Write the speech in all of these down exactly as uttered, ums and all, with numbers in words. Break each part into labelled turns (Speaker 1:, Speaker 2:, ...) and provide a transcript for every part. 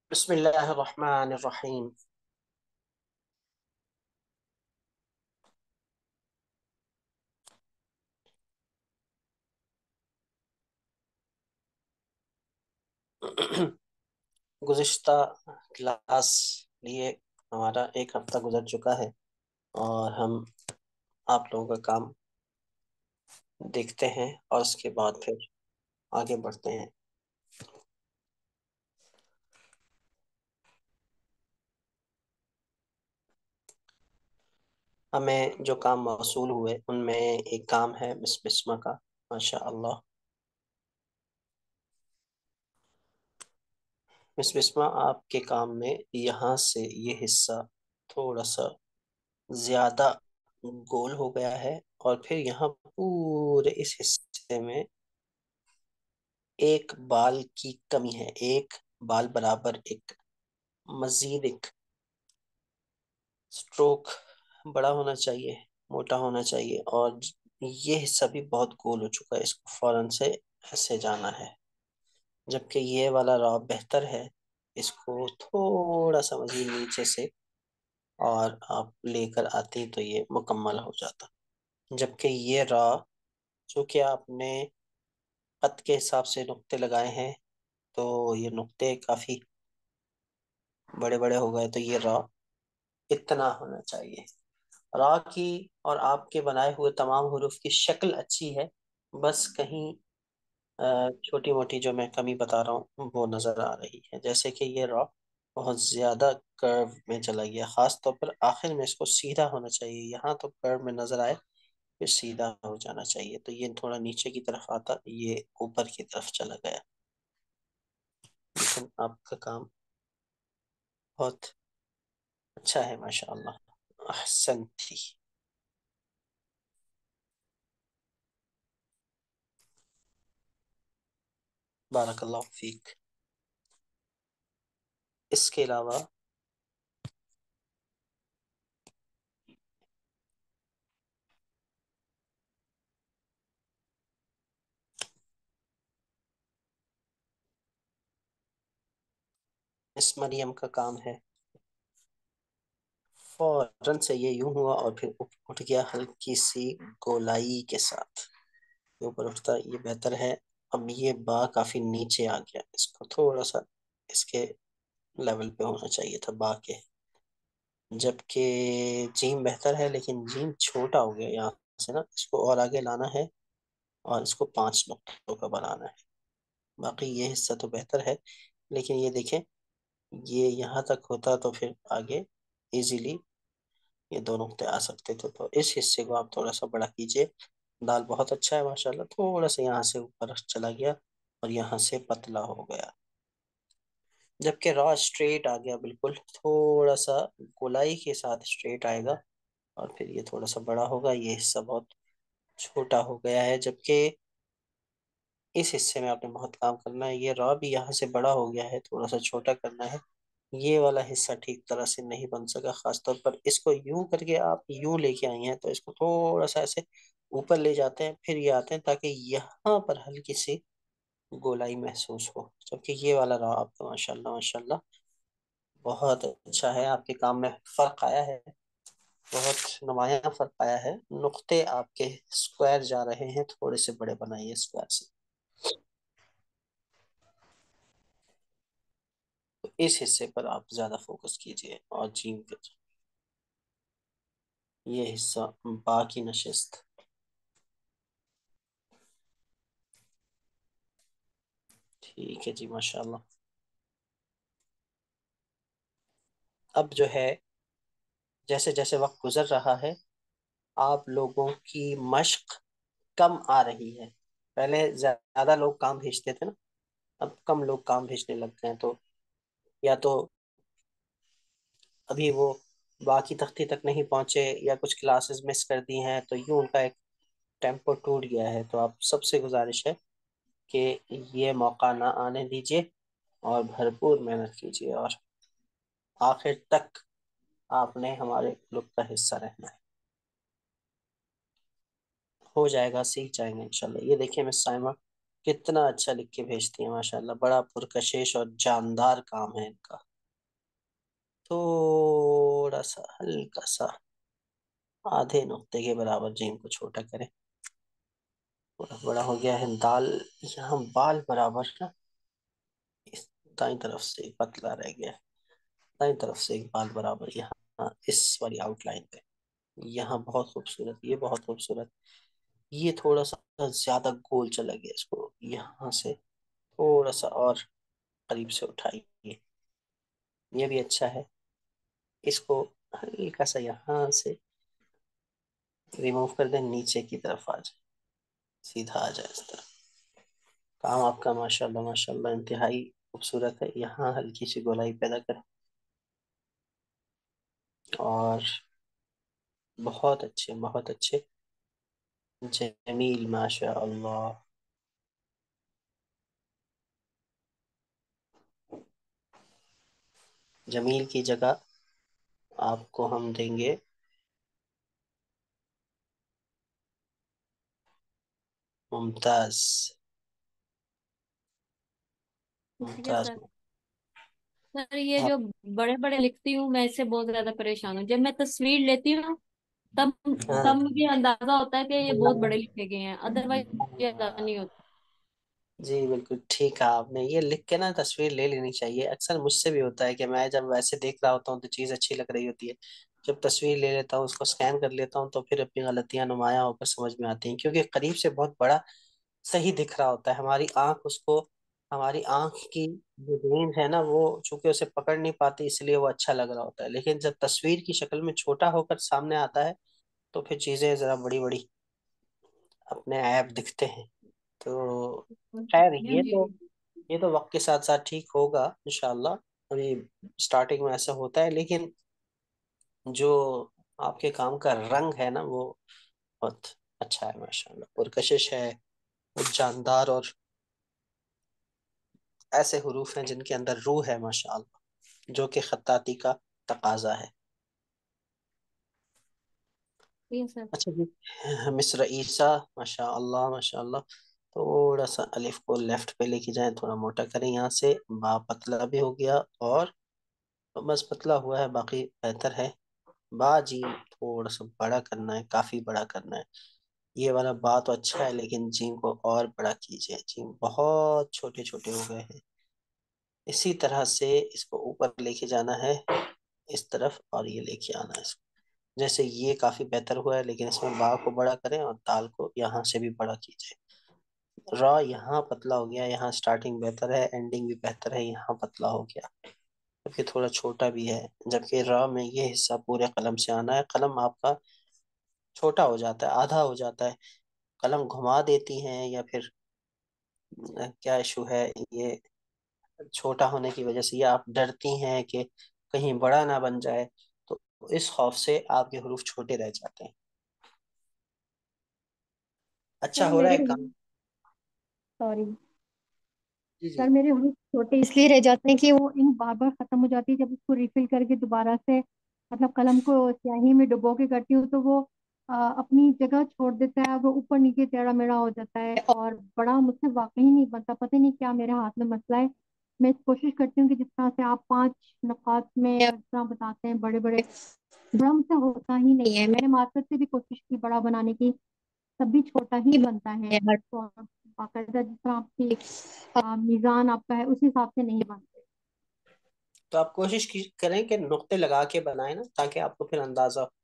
Speaker 1: बिस्मिल्लाहिर्रहमानिर्रहीम। गुज़िश्ता क्लास लिए हमारा एक हफ्ता गुजर चुका है और हम आप लोगों का काम देखते हैं और उसके बाद फिर आगे बढ़ते हैं। हमें जो काम मौसूल हुए उनमें एक काम है मिस बिस्मा का। माशा अल्लाह। मिस बिस्मा, आपके काम में यहाँ से ये हिस्सा थोड़ा सा ज्यादा गोल हो गया है और फिर यहाँ पूरे इस हिस्से में एक बाल की कमी है। एक बाल बराबर एक मजीद एक स्ट्रोक बड़ा होना चाहिए, मोटा होना चाहिए। और ये हिस्सा भी बहुत गोल हो चुका है, इसको फौरन से ऐसे जाना है। जबकि ये वाला रॉ बेहतर है, इसको थोड़ा सा मजीद नीचे से और आप लेकर आती तो ये मुकम्मल हो जाता। जबकि ये रॉ जो कि आपने कद के हिसाब से नुक्ते लगाए हैं, तो ये नुक्ते काफी बड़े बड़े हो गए, तो ये रॉ इतना होना चाहिए। रा की और आपके बनाए हुए तमाम हुरूफ की शक्ल अच्छी है, बस कहीं छोटी मोटी जो मैं कमी बता रहा हूँ वो नजर आ रही है। जैसे कि ये रा बहुत ज्यादा कर्व में चला गया, खास तौर पर आखिर में इसको सीधा होना चाहिए। यहाँ तो कर्व में नजर आए, फिर सीधा हो जाना चाहिए। तो ये थोड़ा नीचे की तरफ आता, ये ऊपर की तरफ चला गया। लेकिन आपका काम बहुत अच्छा है, माशाअल्लाह। अहसन थी। बारकल्लाहु फीक। इसके अलावा इस मरियम का काम है, फौरन से ये यूं हुआ और फिर उठ उठ गया हल्की सी गोलाई के साथ। ये ऊपर उठता, ये बेहतर है। अब ये बा काफी नीचे आ गया, इसको थोड़ा सा इसके लेवल पे होना चाहिए था बा के। जबकि जीम बेहतर है, लेकिन जीम छोटा हो गया यहाँ से ना, इसको और आगे लाना है और इसको पांच नुक्तों का बनाना है। बाकी ये हिस्सा तो बेहतर है, लेकिन ये देखें, ये यहाँ तक होता तो फिर आगे इजीली ये दो नुक्ते आ सकते थे। तो इस हिस्से को आप थोड़ा सा बड़ा कीजिए। दाल बहुत अच्छा है माशाल्लाह, थोड़ा सा यहाँ से ऊपर चला गया और यहाँ से पतला हो गया। जबकि रॉ स्ट्रेट आ गया, बिल्कुल थोड़ा सा गोलाई के साथ स्ट्रेट आएगा और फिर ये थोड़ा सा बड़ा होगा। ये हिस्सा बहुत छोटा हो गया है, जबकि इस हिस्से में आपने बहुत काम करना है। ये रॉ भी यहाँ से बड़ा हो गया है, थोड़ा सा छोटा करना है। ये वाला हिस्सा ठीक तरह से नहीं बन सका, खास तौर पर इसको यूं करके आप यूं लेके आई हैं, तो इसको थोड़ा सा ऐसे ऊपर ले जाते हैं, फिर ये आते हैं ताकि यहाँ पर हल्की सी गोलाई महसूस हो। जबकि ये वाला रहा आपका माशाल्लाह माशाल्लाह बहुत अच्छा है। आपके काम में फर्क आया है, बहुत नुमाया फर्क आया है। नुक्ते आपके स्क्वायर जा रहे हैं, थोड़े से बड़े बनाइए स्क्वायर से। तो इस हिस्से पर आप ज्यादा फोकस कीजिए और जीम के ये हिस्सा बाकी नशिस्त। ठीक है जी, माशाल्लाह। अब जो है, जैसे जैसे वक्त गुजर रहा है, आप लोगों की मश्क कम आ रही है। पहले ज्यादा लोग काम भेजते थे ना, अब कम लोग काम भेजने लग गए हैं। तो या तो अभी वो बाकी तख्ती तक नहीं पहुंचे, या कुछ क्लासेस मिस कर दी हैं, तो यूं उनका एक टेम्पो टूट गया है। तो आप सबसे गुजारिश है कि ये मौका ना आने दीजिए और भरपूर मेहनत कीजिए और आखिर तक आपने हमारे ग्रुप का हिस्सा रहना है। हो जाएगा, सीख जाएंगे इंशाल्लाह। ये देखिए मिस साइमा, कितना अच्छा लिख के भेजती है माशाल्लाह, बड़ा पुरकशिश और जानदार काम है इनका। थोड़ा सा हल्का सा आधे नुक्ते के बराबर जीम को छोटा करें। थोड़ा बड़ा हो गया है दाल। यहाँ बाल बराबर ना, इस दाई तरफ से एक पतला रह गया है। दाई तरफ से एक बाल बराबर यहाँ इस वाली आउटलाइन पे। यहाँ बहुत खूबसूरत, ये बहुत खूबसूरत। ये थोड़ा सा ज्यादा गोल चला गया, इसको यहाँ से थोड़ा सा और करीब से उठाइए। ये भी अच्छा है। इसको हल्का सा यहाँ से रिमूव कर दें, नीचे की तरफ आ जाए, सीधा आ जाए इस तरफ। काम आपका माशाल्लाह माशाल्लाह इंतहाई खूबसूरत है। यहाँ हल्की सी गोलाई पैदा करें और बहुत अच्छे बहुत अच्छे। जमील माशाल्लाह। जमील की जगह आपको हम देंगे मुमताज।
Speaker 2: ठीक है
Speaker 1: मुमताज।
Speaker 2: सर। सर ये
Speaker 1: आप
Speaker 2: जो बड़े बड़े लिखती हूँ मैं, इससे बहुत ज्यादा परेशान हूँ। जब मैं तस्वीर लेती हूँ तब तब
Speaker 1: हाँ।
Speaker 2: मुझे अंदाजा होता है कि ये बहुत बड़े लिखे गए हैं, अदरवाइज मुझे अंदाजा नहीं होता।
Speaker 1: जी बिल्कुल ठीक है, आपने ये लिख के ना तस्वीर ले लेनी चाहिए। अक्सर मुझसे भी होता है कि मैं जब वैसे देख रहा होता हूँ तो चीज़ अच्छी लग रही होती है, जब तस्वीर ले लेता हूँ उसको स्कैन कर लेता हूँ तो फिर अपनी गलतियां नुमायां होकर समझ में आती हैं, क्योंकि करीब से बहुत बड़ा सही दिख रहा होता है। हमारी आंख उसको, हमारी आंख की जो रेंज है ना वो चूंकि उसे पकड़ नहीं पाती, इसलिए वो अच्छा लग रहा होता है। लेकिन जब तस्वीर की शक्ल में छोटा होकर सामने आता है तो फिर चीजें जरा बड़ी बड़ी अपने ऐप दिखते हैं। तो खैर ये
Speaker 2: जी।
Speaker 1: तो, ये तो वक्त के साथ साथ ठीक होगा इंशाल्लाह। अभी स्टार्टिंग में ऐसा होता है, लेकिन जो आपके काम का रंग है ना वो बहुत अच्छा है माशाल्लाह। पुरकशिश है, वो जानदार, और ऐसे हुरूफ हैं जिनके अंदर रूह है माशाल्लाह, जो कि खत्ताती का तकाजा है।
Speaker 2: ठीक है सर।
Speaker 1: अच्छा जी। मिस्र ईसा, माशाल्लाह माशाल्लाह। थोड़ा सा अलिफ को लेफ्ट पे लेके जाएं, थोड़ा मोटा करें यहाँ से। बा पतला भी हो गया और बस पतला हुआ है, बाकी बेहतर है। बाजी थोड़ा सा बड़ा करना है, काफी बड़ा करना है। ये वाला बा तो अच्छा है, लेकिन जीम को और बड़ा कीजिए। जीम बहुत छोटे छोटे हो गए हैं। इसी तरह से इसको ऊपर लेके जाना है इस तरफ, और ये लेके आना है इसको। जैसे ये काफी बेहतर हुआ है, लेकिन इसमें बा को बड़ा करें और ताल को यहाँ से भी बड़ा कीजिए। रॉ यहाँ पतला हो गया, यहाँ स्टार्टिंग बेहतर है, एंडिंग भी बेहतर है, यहाँ पतला हो गया जबकि थोड़ा छोटा भी है। जबकि रॉ में ये हिस्सा पूरे कलम से आना है। कलम आपका छोटा हो जाता है, आधा हो जाता है, कलम घुमा देती हैं या फिर अ, क्या इशू है ये, छोटा होने की वजह से, या आप डरती हैं कि कहीं बड़ा ना बन जाए, तो इस खौफ से आपके हरूफ छोटे रह जाते हैं। अच्छा
Speaker 2: सर
Speaker 1: हो रहा
Speaker 2: मेरे
Speaker 1: है काम।
Speaker 2: सॉरी
Speaker 1: जी
Speaker 2: सर
Speaker 1: जी।
Speaker 2: मेरे हुरूफ छोटे इसलिए रह जाते हैं कि वो इंक बार बार खत्म हो जाती है। जब उसको रिफिल करके दोबारा से मतलब कलम को स्याही में डुबो के करती हूँ तो वो अ, अपनी जगह छोड़ देता है, वो ऊपर नीचे टेढ़ा मेढ़ा हो जाता है और बड़ा मुझसे वाकई नहीं बनता। पता नहीं क्या मेरे हाथ में मसला है। मैं कोशिश करती हूँ कि जिस तरह से आप पांच नुकात में जिस तरह बताते हैं बड़े बड़े, बड़ा मुझसे होता ही नहीं है। मैंने मार्केट से भी कोशिश की बड़ा बनाने की, तब भी छोटा ही बनता है। हर बाकायदा जिस तरह आपकी आ, मीजान आपका है उस हिसाब से नहीं बनते।
Speaker 1: तो आप कोशिश की करें कि नुक्ते लगा के बनाएं ना, ताकि आपको फिर अंदाजा हो।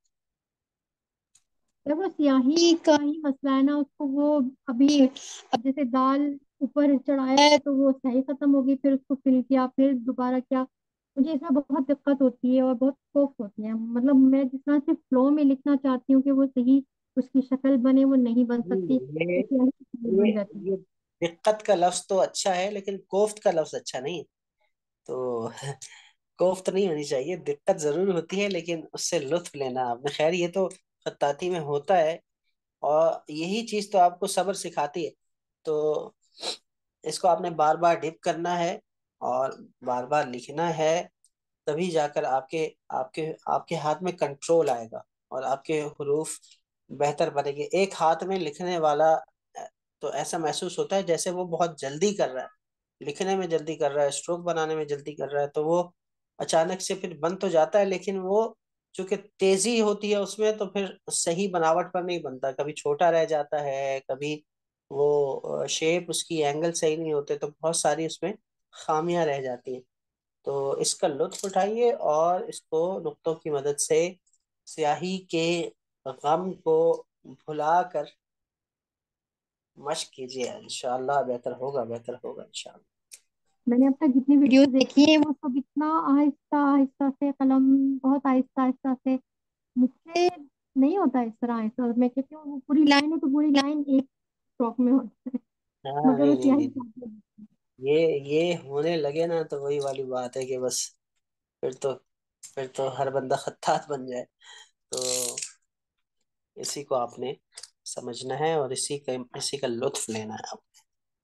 Speaker 2: जब वो स्याही का ही मसला है ना, उसको वो अभी अब जैसे दाल ऊपर चढ़ाया है तो वो स्याही खत्म होगी, फिर उसको फिल किया, फिर दोबारा किया। मुझे इसमें बहुत दिक्कत होती है और बहुत खौफ होती है। मतलब मैं जिस तरह से फ्लो में लिखना चाहती हूँ कि वो सही उसकी शक्ल बने, वो नहीं बन सकती,
Speaker 1: जी, ये
Speaker 2: वो स्याही
Speaker 1: ये
Speaker 2: बन जाती है।
Speaker 1: ये दिक्कत का लफ्ज तो अच्छा है, लेकिन कोफ्त का लफ्ज अच्छा नहीं है। तो कोफ्त नहीं होनी चाहिए। दिक्कत जरूर होती है, लेकिन उससे लुत्फ लेना आपने। खैर ये तो खत्ताती में होता है, और यही चीज तो आपको सब्र सिखाती है। तो इसको आपने बार बार डिप करना है और बार बार लिखना है, तभी जाकर आपके आपके आपके हाथ में कंट्रोल आएगा और आपके हुरूफ बेहतर बनेंगे। एक हाथ में लिखने वाला तो ऐसा महसूस होता है जैसे वो बहुत जल्दी कर रहा है, लिखने में जल्दी कर रहा है, स्ट्रोक बनाने में जल्दी कर रहा है। तो वो अचानक से फिर बन तो जाता है, लेकिन वो चूंकि तेजी होती है उसमें, तो फिर सही बनावट पर नहीं बनता, कभी छोटा रह जाता है, कभी वो शेप उसकी एंगल सही नहीं होते, तो बहुत सारी उसमें खामियां रह जाती हैं। तो इसका लुत्फ उठाइए और इसको नुक्तों की मदद से स्याही के गम को भुलाकर मश्क कीजिए, इंशाल्लाह बेहतर होगा, बेहतर होगा इंशाल्लाह।
Speaker 2: मैंने अब तक जितनी वीडियोस देखी है वो सब इतना आहिस्ता आहिस्ता से कलम, बहुत आहिस्ता आहिस्ता से, मुझसे नहीं होता इस तरह आहिस्ता। मैं कहती हूँ वो पूरी लाइन है तो पूरी लाइन एक स्ट्रोक में होती है,
Speaker 1: हाँ,
Speaker 2: मगर
Speaker 1: नहीं
Speaker 2: वो
Speaker 1: नहीं
Speaker 2: स्याही
Speaker 1: नहीं,
Speaker 2: काफी है।
Speaker 1: ये ये होने लगे ना तो वही वाली बात है कि बस फिर तो फिर तो हर बंदा खत्तात बन जाए। तो इसी को आपने समझना है और इसी का इसी का लुत्फ लेना है आप।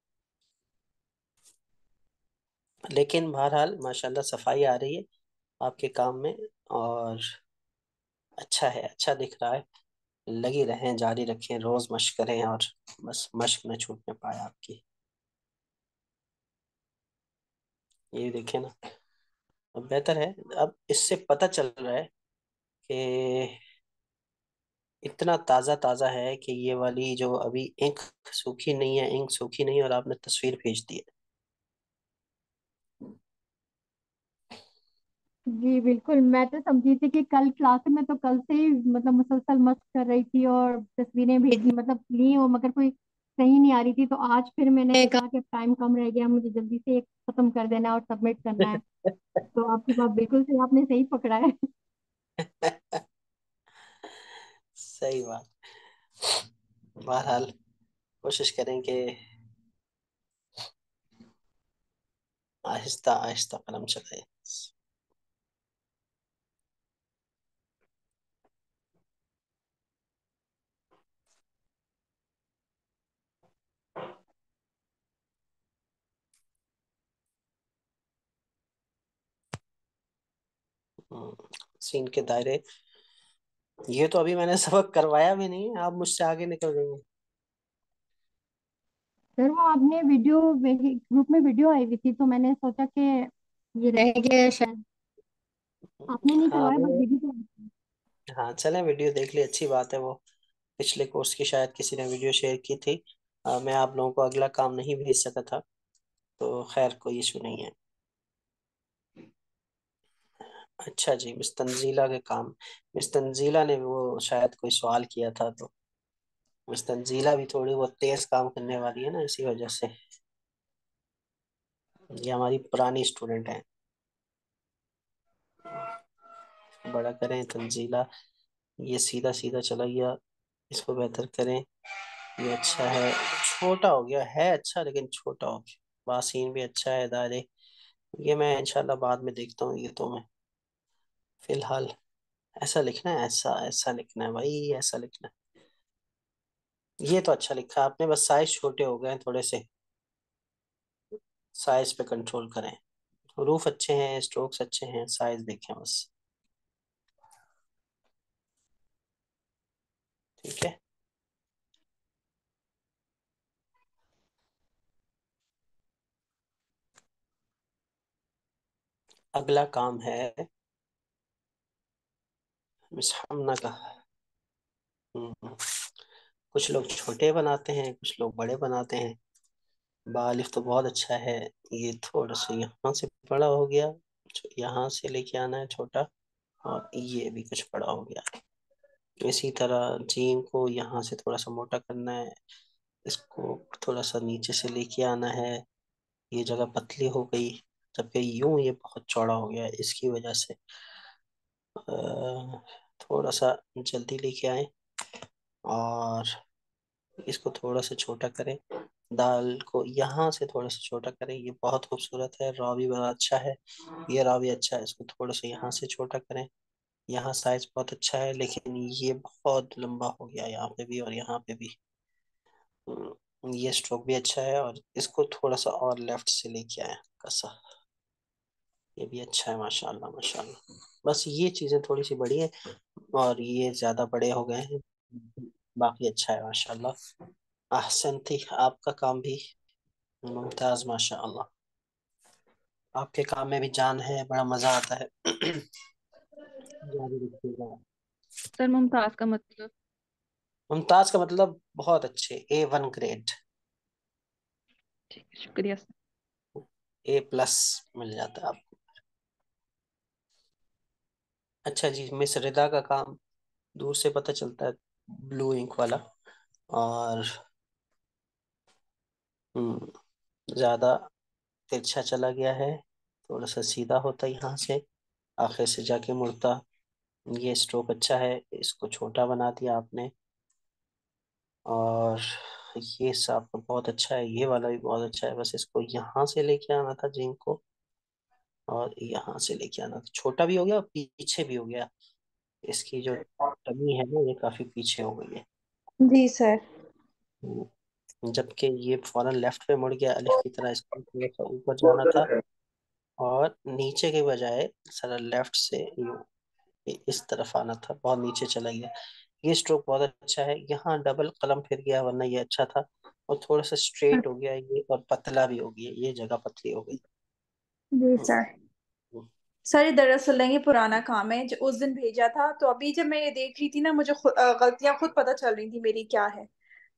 Speaker 1: लेकिन बहरहाल माशाल्लाह सफाई आ रही है आपके काम में, और अच्छा है, अच्छा दिख रहा है। लगी रहें, जारी रखें, रोज मश्क करें, और बस मश्क न छूटने पाए आपकी। ये देखें ना, अब बेहतर है। अब इससे पता चल रहा है कि इतना ताज़ा ताज़ा है कि ये वाली जो अभी इंक सूखी नहीं है, इंक सूखी नहीं है, और आपने तस्वीर भेज दी है।
Speaker 2: जी बिल्कुल, मैं तो समझी थी कि कल क्लास में तो कल से ही मतलब मुसलसल मस्क कर रही थी और तस्वीरें भेजी, मतलब ली हो, मगर कोई सही नहीं आ रही थी। तो आज फिर मैंने कहा कि टाइम कम रह गया, मुझे जल्दी से एक खत्म कर देना है और सबमिट करना है। तो आपकी बात बिल्कुल सही, आपने सही पकड़ा है।
Speaker 1: सही बात। बहरहाल कोशिश करें कि आहिस्ता आहिस्ता कदम चलाए। हम्म, सीन के दायरे, ये तो अभी मैंने सबक करवाया भी नहीं है, आप मुझसे आगे निकल गई हैं।
Speaker 2: सर वो आपने वीडियो ग्रुप में वीडियो आई हुई थी तो मैंने सोचा कि ये रह गया शायद, आपने नहीं
Speaker 1: हाँ
Speaker 2: करवाया, बस
Speaker 1: वो,
Speaker 2: दीदी को।
Speaker 1: हाँ चलें, वीडियो देख ली, अच्छी बात है। वो पिछले कोर्स की शायद किसी ने वीडियो शेयर की थी। अ, मैं आप लोगों को अगला काम नहीं भेज सका था, तो खैर कोई इशू नहीं है। अच्छा जी, मिस तंजीला के काम, मिस तंजीला ने वो शायद कोई सवाल किया था, तो मिस तंजीला भी थोड़ी बहुत तेज काम करने वाली है ना, इसी वजह से। ये हमारी पुरानी स्टूडेंट है। बड़ा करें तंजीला, ये सीधा सीधा चला गया, इसको बेहतर करें। ये अच्छा है, छोटा हो गया है, अच्छा लेकिन छोटा हो गया। बासीन भी अच्छा है, दायरे। ये मैं इंशाल्लाह बाद में देखता हूँ, ये तो मैं फिलहाल ऐसा लिखना है, ऐसा ऐसा लिखना है भाई, ऐसा लिखना है। ये तो अच्छा लिखा आपने, बस साइज छोटे हो गए हैं थोड़े से, साइज पे कंट्रोल करें। हरूफ अच्छे हैं, स्ट्रोक्स अच्छे हैं, साइज देखें बस। ठीक है। अगला काम है मिस हमना का। हम्म, कुछ लोग छोटे बनाते हैं, कुछ लोग बड़े बनाते हैं। बालिफ तो बहुत अच्छा है। ये थोड़ा सा यहाँ से बड़ा हो गया, यहाँ से लेके आना है छोटा, और ये भी कुछ बड़ा हो गया। इसी तरह जीम को यहाँ से थोड़ा सा मोटा करना है, इसको थोड़ा सा नीचे से लेके आना है। ये जगह पतली हो गई, जबकि यूं ये बहुत चौड़ा हो गया है, इसकी वजह से अ, थोड़ा सा जल्दी लेके आए और इसको थोड़ा सा छोटा करें। दाल को यहाँ से थोड़ा सा छोटा करें, ये बहुत खूबसूरत है, रॉ भी बड़ा अच्छा है। ये रॉ भी अच्छा है, इसको थोड़ा सा यहाँ से छोटा करें। यहाँ साइज बहुत अच्छा है, लेकिन ये बहुत लंबा हो गया यहाँ पे भी और यहाँ पे भी। हम्म, ये स्ट्रोक भी अच्छा है, और इसको थोड़ा सा और लेफ्ट से लेके आए कसा। ये भी अच्छा है, माशाल्लाह माशाल्लाह। बस ये चीजें थोड़ी सी बड़ी है, और ये ज्यादा बड़े हो गए हैं। बाकी अच्छा है माशाल्लाह। अहसनती, आपका काम भी मुमताज माशाअल्लाह। आपके काम में भी जान है, बड़ा मजा आता है। जारी रखिएगा।
Speaker 3: सर मुमताज का मतलब?
Speaker 1: मुमताज का मतलब बहुत अच्छे, ए वन ग्रेड।
Speaker 3: ठीक है, शुक्रिया सर।
Speaker 1: ए प्लस मिल जाता है आपको। अच्छा जी, मिस रिदा का काम दूर से पता चलता है, ब्लू इंक वाला। और हम्म, ज्यादा तिरछा चला गया है, थोड़ा सा सीधा होता है यहाँ से, आखिर से जाके मुड़ता। ये स्ट्रोक अच्छा है, इसको छोटा बना दिया आपने। और ये साफ तो बहुत अच्छा है, ये वाला भी बहुत अच्छा है, बस इसको यहाँ से लेके आना था जिंक को, और यहाँ से लेके आना था। छोटा भी हो गया और पीछे भी हो गया, इसकी जो टमी है ना, ये काफी पीछे हो गई है।
Speaker 3: जी सर।
Speaker 1: हम्म, जबकि ये फौरन लेफ्ट पे मुड़ गया अलिफ की तरह, इसको थोड़ा सा ऊपर जाना था, और नीचे के बजाय सारा लेफ्ट से यूं इस तरफ आना था, बहुत नीचे चला गया। ये स्ट्रोक बहुत अच्छा है, यहाँ डबल कलम फिर गया, वरना ये अच्छा था। और थोड़ा सा स्ट्रेट हो गया ये, और पतला भी हो गया, ये जगह पतली हो गई।
Speaker 3: जी
Speaker 1: हम्म,
Speaker 3: सर।
Speaker 1: हम्म।
Speaker 3: सर ये दरअसल ये पुराना काम है जो उस दिन भेजा था, तो अभी जब मैं ये देख रही थी ना, मुझे खुद अ, गलतियां खुद पता चल रही थी मेरी क्या है।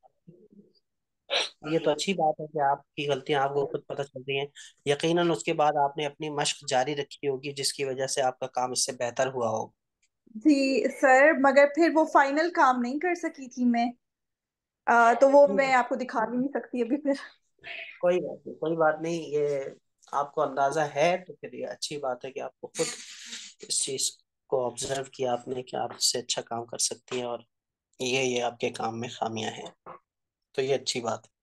Speaker 1: ये तो अच्छी बात है कि आपकी गलतियां आपको खुद पता चल रही हैं। यकीनन उसके बाद आपने अपनी मश्क जारी रखी होगी, जिसकी वजह से आपका काम इससे बेहतर हुआ हो।
Speaker 3: जी सर, मगर फिर वो फाइनल काम नहीं कर सकी थी मैं। अ, तो वो मैं आपको दिखा भी नहीं सकती अभी फिर।
Speaker 1: कोई बात नहीं, कोई बात नहीं, ये आपको अंदाजा है तो फिर ये अच्छी बात है कि आपको खुद इस चीज को ऑब्जर्व किया आपने कि आप इससे अच्छा काम कर सकती हैं, और ये ये आपके काम में खामियां हैं, तो ये अच्छी बात है।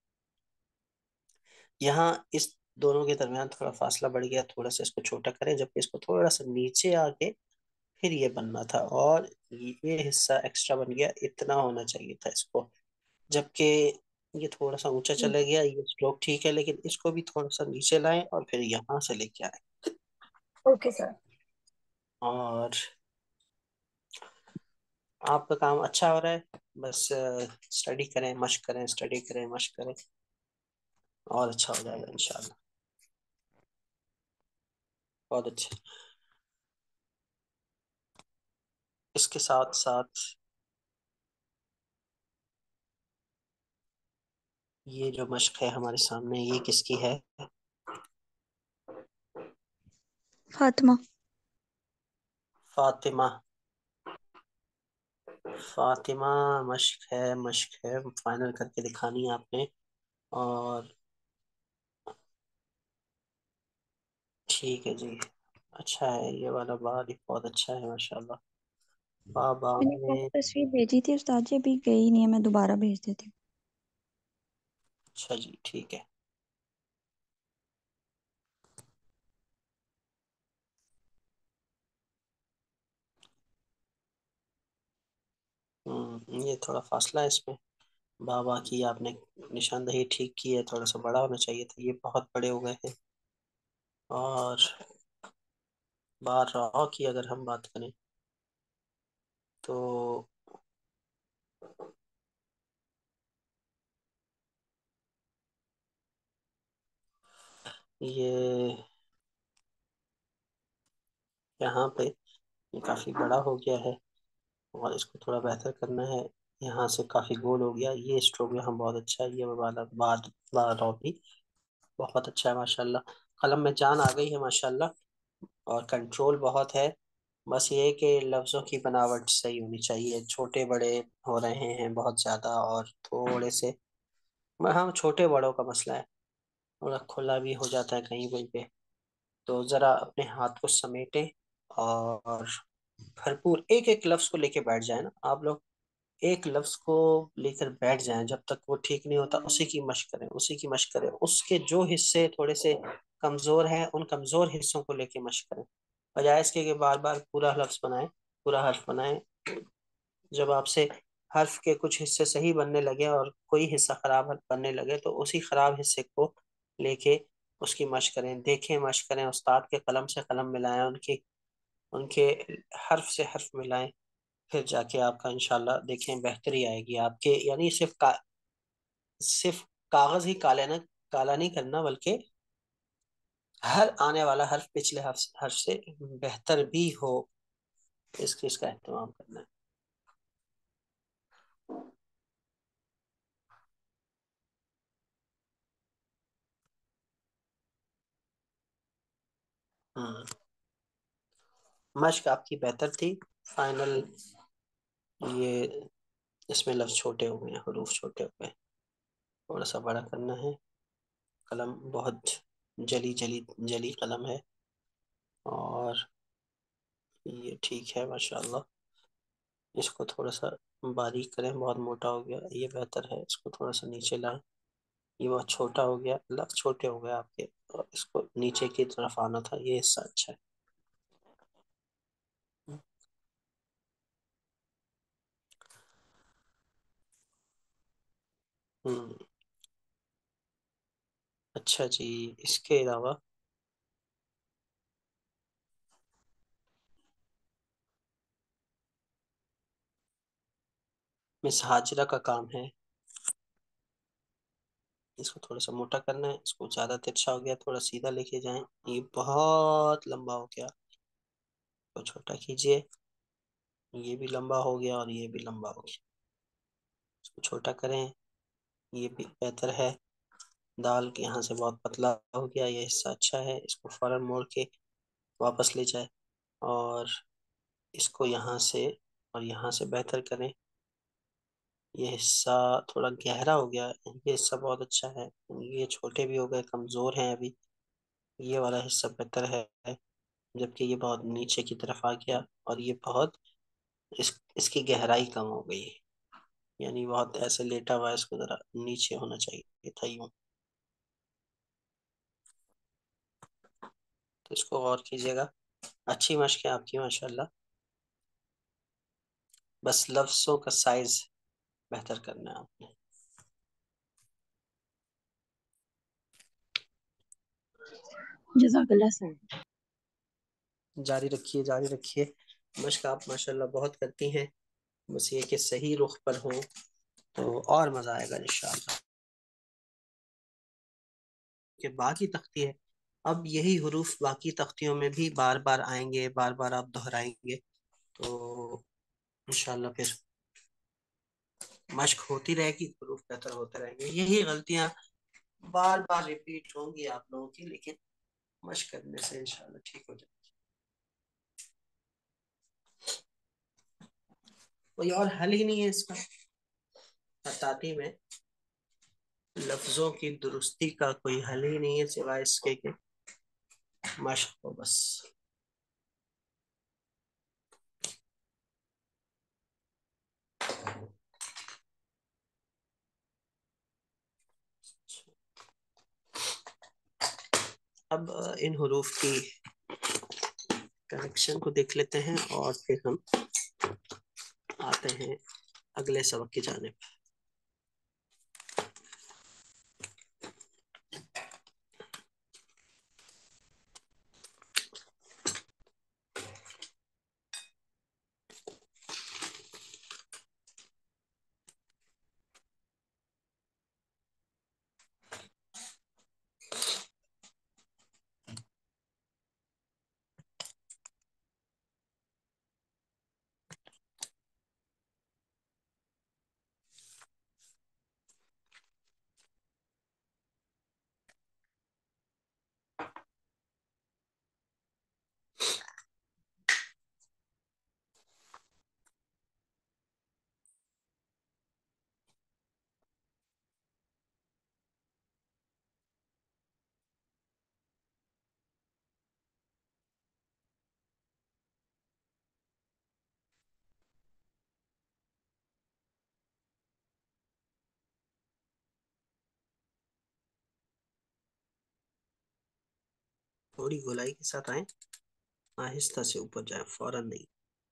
Speaker 1: यहाँ इस दोनों के दरमियान थोड़ा फासला बढ़ गया, थोड़ा सा इसको छोटा करें, जबकि इसको थोड़ा सा नीचे आके फिर ये बनना था, और ये हिस्सा एक्स्ट्रा बन गया, इतना होना चाहिए था इसको। जबकि ये थोड़ा सा ऊंचा चला गया, ये स्ट्रोक ठीक है, लेकिन इसको भी थोड़ा सा नीचे लाएं और फिर यहाँ से लेके आए।
Speaker 3: Okay sir.
Speaker 1: और आपका काम अच्छा हो रहा है, बस स्टडी करें, मश्क करें, स्टडी करें, मश्क करें, और अच्छा हो जाएगा इंशाल्लाह। बहुत अच्छा। इसके साथ साथ ये जो मश्क है हमारे सामने, ये किसकी है?
Speaker 3: फातिमा।
Speaker 1: फातिमा। फातिमा, मश्क है, मश्क है, फाइनल करके दिखानी है आपने। और ठीक है जी, अच्छा है, ये वाला बाल ही बहुत अच्छा है माशाल्लाह। बाबा
Speaker 4: मैंने कल
Speaker 1: में।
Speaker 4: तस्वीर भेजी थी उस्ताद जी, अभी गई नहीं है, मैं दोबारा भेज देती हूँ।
Speaker 1: अच्छा जी, ठीक है। हम्म, ये थोड़ा फासला है इसमें, बाबा की आपने निशानदही ठीक की है, थोड़ा सा बड़ा होना चाहिए था, ये बहुत बड़े हो गए हैं। और बार रॉ की अगर हम बात करें तो ये यहाँ पे ये काफी बड़ा हो गया है, और इसको थोड़ा बेहतर करना है। यहाँ से काफी गोल हो गया, ये स्ट्रोक यहाँ बहुत अच्छा है, ये वाला बार बार रॉ भी बहुत अच्छा है माशाल्लाह। कलम में जान आ गई है माशाल्लाह, और कंट्रोल बहुत है। बस ये है कि लफ्ज़ों की बनावट सही होनी चाहिए, छोटे बड़े हो रहे हैं बहुत ज़्यादा, और थोड़े से, हाँ, छोटे बड़ों का मसला है, थोड़ा खुला भी हो जाता है कहीं कहीं पे। तो ज़रा अपने हाथ को समेटें, और भरपूर एक एक लफ्ज़ को लेके बैठ जाए ना आप लोग, एक लफ्ज़ को लेकर बैठ जाएं, जब तक वो ठीक नहीं होता उसी की मशक करें, उसी की मशक करें, उसके जो हिस्से थोड़े से कमज़ोर हैं उन कमज़ोर हिस्सों को लेके मशक करें, बजाय इसके कि बार बार पूरा लफ्ज़ बनाएं, पूरा हर्फ बनाएं। जब आपसे हर्फ के कुछ हिस्से सही बनने लगे और कोई हिस्सा खराब हर्फ बनने लगे, तो उसी खराब हिस्से को लेके उसकी मशक करें, देखें, मशक करें, उस्ताद के कलम से कलम मिलाएं, उनकी उनके हर्फ से हर्फ मिलाएं, फिर जाके आपका इंशाल्लाह देखें बेहतरी आएगी आपके, यानी सिर्फ का सिर्फ कागज ही काले ना काला नहीं करना, बल्कि हर आने वाला हर्फ पिछले हर्फ हर्फ से बेहतर भी हो, इस चीज का एहतमाम करना है। हम्म मश्क आपकी बेहतर थी। फाइनल ये इसमें लफ्ज छोटे हुए हैं, हरूफ छोटे हुए हैं, थोड़ा सा बड़ा करना है। कलम बहुत जली जली जली कलम है, और ये ठीक है माशाल्लाह। इसको थोड़ा सा बारीक करें, बहुत मोटा हो गया, ये बेहतर है। इसको थोड़ा सा नीचे लाएं, ये बहुत छोटा हो गया, लफ्ज छोटे हो गए आपके, और इसको नीचे की तरफ आना था, ये हिस्सा अच्छा है। हम्म अच्छा जी। इसके अलावा मिस हाजरा का काम है, इसको थोड़ा सा मोटा करना है। इसको ज्यादा तिरछा हो गया, थोड़ा सीधा लेके जाएं, ये बहुत लंबा हो गया, तो छोटा कीजिए। ये भी लंबा हो गया और ये भी लंबा हो गया, इसको छोटा करें, ये भी बेहतर है। दाल के यहाँ से बहुत पतला हो गया, ये हिस्सा अच्छा है, इसको फौरन मोड़ के वापस ले जाए, और इसको यहाँ से और यहाँ से बेहतर करें। ये हिस्सा थोड़ा गहरा हो गया, ये हिस्सा बहुत अच्छा है। ये छोटे भी हो गए, कमजोर हैं अभी, ये वाला हिस्सा बेहतर है। जबकि ये बहुत नीचे की तरफ आ गया, और ये बहुत इस इसकी गहराई कम हो गई, यानी बहुत ऐसे लेटा हुआ है, इसको जरा नीचे होना चाहिए था यूं। तो इसको गौर कीजिएगा। अच्छी मश्क है आपकी माशाल्लाह, बस लफ्जों का साइज बेहतर करना है आपने।
Speaker 4: जज़ाकल्लाह सर।
Speaker 1: जारी रखिए, जारी रखिए। मश्क आप माशाल्लाह बहुत करती हैं, बस ये कि सही रुख पर हो तो और मजा आएगा इंशाल्लाह। कि बाकी तख्ती है, अब यही हरूफ बाकी तख्तियों में भी बार बार आएंगे, बार बार आप दोहराएंगे, तो इंशाल्लाह फिर मश्क होती रहेगी, हरूफ बेहतर होते रहेंगे। यही गलतियां बार बार रिपीट होंगी आप लोगों की, लेकिन मश्क करने से इंशाल्लाह ठीक हो जाए। कोई और हल ही नहीं है इसका। बताती में लफ्जों की दुरुस्ती का कोई हल ही नहीं है, सिवाय इसके कि मश्क हो बस। अब इन हरूफ की कनेक्शन को देख लेते हैं, और फिर हम आते हैं अगले सबक की जानिब। थोड़ी गोलाई के साथ आए, आहिस्ता से ऊपर जाए, फौरन नहीं।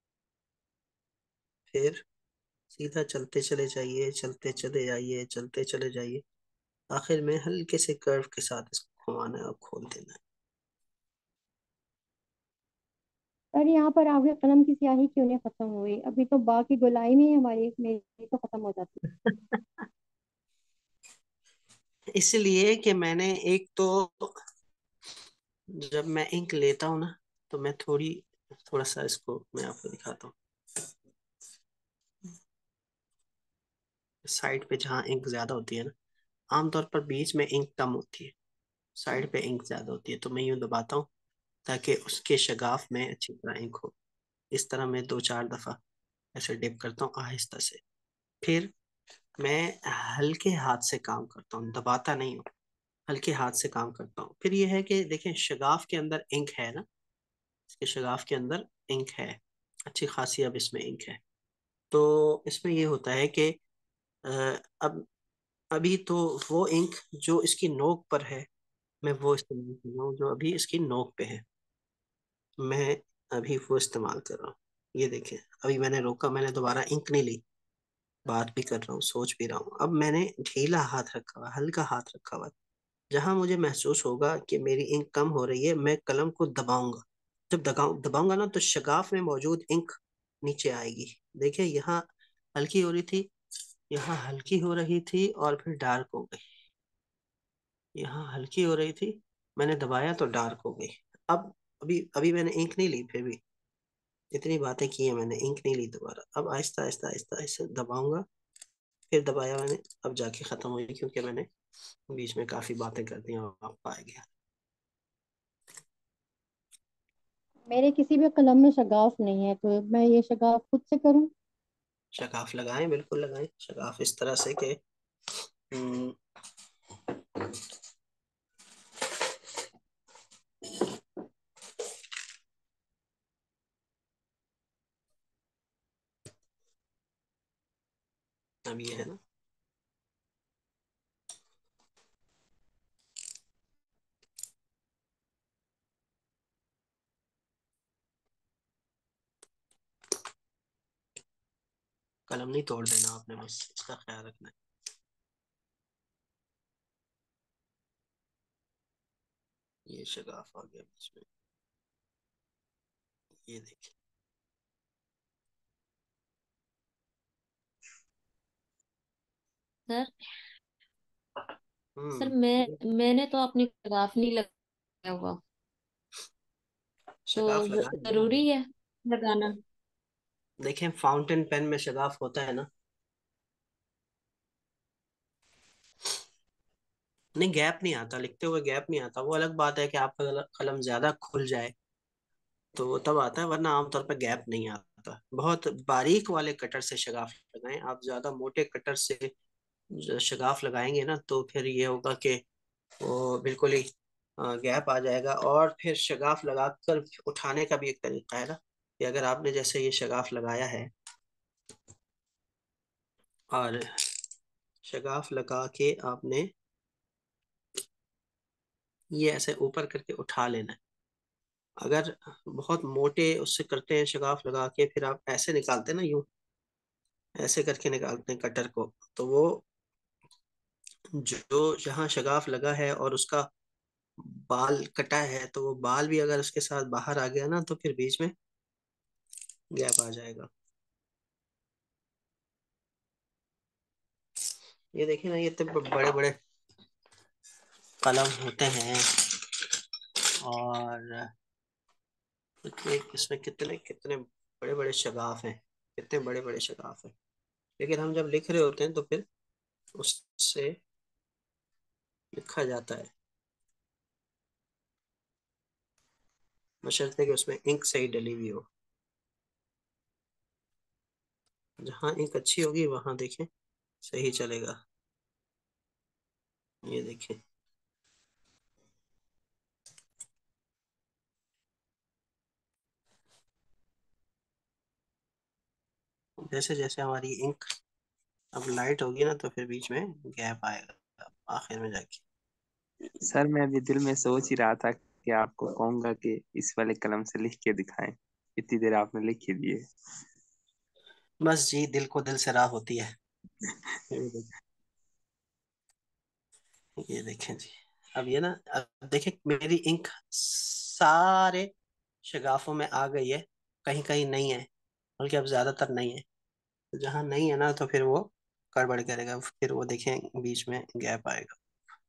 Speaker 1: फिर सीधा चलते चले जाइए, चलते चले जाइए, चलते चले जाइए, आखिर में हल्के से कर्व के साथ इसको घुमाना है और खोल देना है।
Speaker 2: और यहाँ पर आपके कलम की स्याही क्यों नहीं खत्म हुई? अभी तो बा की गोलाई में ही हमारी मेरी तो खत्म हो जाती
Speaker 1: इसलिए कि मैंने एक तो, जब मैं इंक लेता हूँ ना, तो मैं थोड़ी, थोड़ा सा इसको मैं आपको दिखाता हूँ। साइड पे जहाँ इंक ज्यादा होती है ना, आमतौर पर बीच में इंक कम होती है, साइड पे इंक ज्यादा होती है, तो मैं यूं दबाता हूँ ताकि उसके शगाफ में अच्छी तरह इंक हो। इस तरह मैं दो चार दफा ऐसे डिप करता हूँ आहिस्ता से। फिर मैं हल्के हाथ से काम करता हूँ, दबाता नहीं हूँ, हल्के हाथ से काम करता हूँ। फिर ये है कि देखें शगाफ के अंदर इंक है ना, इसके शगाफ के अंदर इंक है, अच्छी खासी अब इसमें इंक है। तो इसमें ये होता है कि अ, अब अभी तो वो इंक जो इसकी नोक पर है, मैं वो इस्तेमाल कर रहा हूँ, जो अभी इसकी नोक पे है, मैं अभी वो इस्तेमाल कर रहा हूँ। ये देखें, अभी मैंने रोका, मैंने दोबारा इंक नहीं ली, बात भी कर रहा हूँ, सोच भी रहा हूँ। अब मैंने ढीला हाथ रखा हुआ, हल्का हाथ रखा हुआ। जहां मुझे महसूस होगा कि मेरी इंक कम हो रही है, मैं कलम को दबाऊंगा। जब दबाऊं दबाऊंगा ना, तो शगाफ में मौजूद इंक नीचे आएगी। देखिए यहाँ हल्की हो रही थी, यहाँ हल्की हो रही थी, और फिर डार्क हो गई। यहाँ हल्की हो रही थी, मैंने दबाया तो डार्क हो गई। अब अभी अभी मैंने इंक नहीं ली, फिर भी इतनी बातें की है मैंने, इंक नहीं ली दोबारा। अब आहिस्ता आहिस्ता आहिस्ता आहिस्ता दबाऊंगा, फिर दबाया मैंने, अब जाके खत्म हुई, क्योंकि मैंने बीच में काफी बातें कर दी और आप आ गया।
Speaker 2: मेरे किसी भी कलम में शगाफ नहीं है, तो मैं ये शगाफ खुद से करूं?
Speaker 1: शगाफ लगाएं, बिल्कुल लगाएं शगाफ, इस तरह से कि हम्म, अब ये है ना, कलम नहीं तोड़ देना आपने, बस इसका ख्याल रखना है। ये शगाफ आ गया बीच में, ये देखिए।
Speaker 5: सर सर
Speaker 1: हम्म
Speaker 5: मैं मैंने तो अपनी शगाफ नहीं लगाया हुआ, तो
Speaker 1: शगाफ
Speaker 5: ज-
Speaker 1: लगाएं ना।
Speaker 5: जरूरी है लगाना?
Speaker 1: देखें फाउंटेन पेन में शगाफ होता है ना, नहीं गैप नहीं आता, लिखते हुए गैप नहीं आता। वो अलग बात है कि आपका कल- कलम ज्यादा खुल जाए तो वो तब आता है, वरना आमतौर पर गैप नहीं आता। बहुत बारीक वाले कटर से शगाफ लगाएं, आप ज्यादा मोटे कटर से ज- शगाफ लगाएंगे ना, तो फिर ये होगा कि वो बिल्कुल ही गैप आ जाएगा। और फिर शगाफ लगाकर उठाने का भी एक तरीका है ना, कि अगर आपने जैसे ये शगाफ लगाया है और शगाफ लगा के आपने ये ऐसे ऊपर करके उठा लेना है। अगर बहुत मोटे उससे करते हैं शगाफ लगा के, फिर आप ऐसे निकालते हैं ना, यूं ऐसे करके निकालते हैं कटर को, तो वो जो जहाँ शगाफ लगा है और उसका बाल कटा है, तो वो बाल भी अगर उसके साथ बाहर आ गया ना, तो फिर बीच में गैप आ जाएगा। ये देखिए ना, ये तो बड़े बड़े कलम होते हैं, और कितने इसमें कितने कितने बड़े बड़े शगाफ हैं, कितने बड़े बड़े शगाफ हैं। लेकिन हम जब लिख रहे होते हैं तो फिर उससे लिखा जाता है, बशर्ते कि उसमें इंक सही डली हुई हो। जहाँ इंक अच्छी होगी वहां देखें सही चलेगा। ये देखें, जैसे जैसे हमारी इंक अब लाइट होगी ना, तो फिर बीच में गैप आएगा आखिर में जाके।
Speaker 6: सर मैं भी दिल में सोच ही रहा था कि आपको कहूंगा कि इस वाले कलम से लिख के दिखाएं, इतनी देर आपने लिख ही दिए।
Speaker 1: बस जी, दिल को दिल से राह होती है। ये देखें, ये देखें जी। अब ये ना, अब देखें मेरी इंक सारे शगाफों में आ गई है, कहीं कहीं नहीं है, बल्कि अब ज्यादातर नहीं है। तो जहाँ नहीं है ना, तो फिर वो गड़बड़ करेगा, फिर वो देखें बीच में गैप आएगा।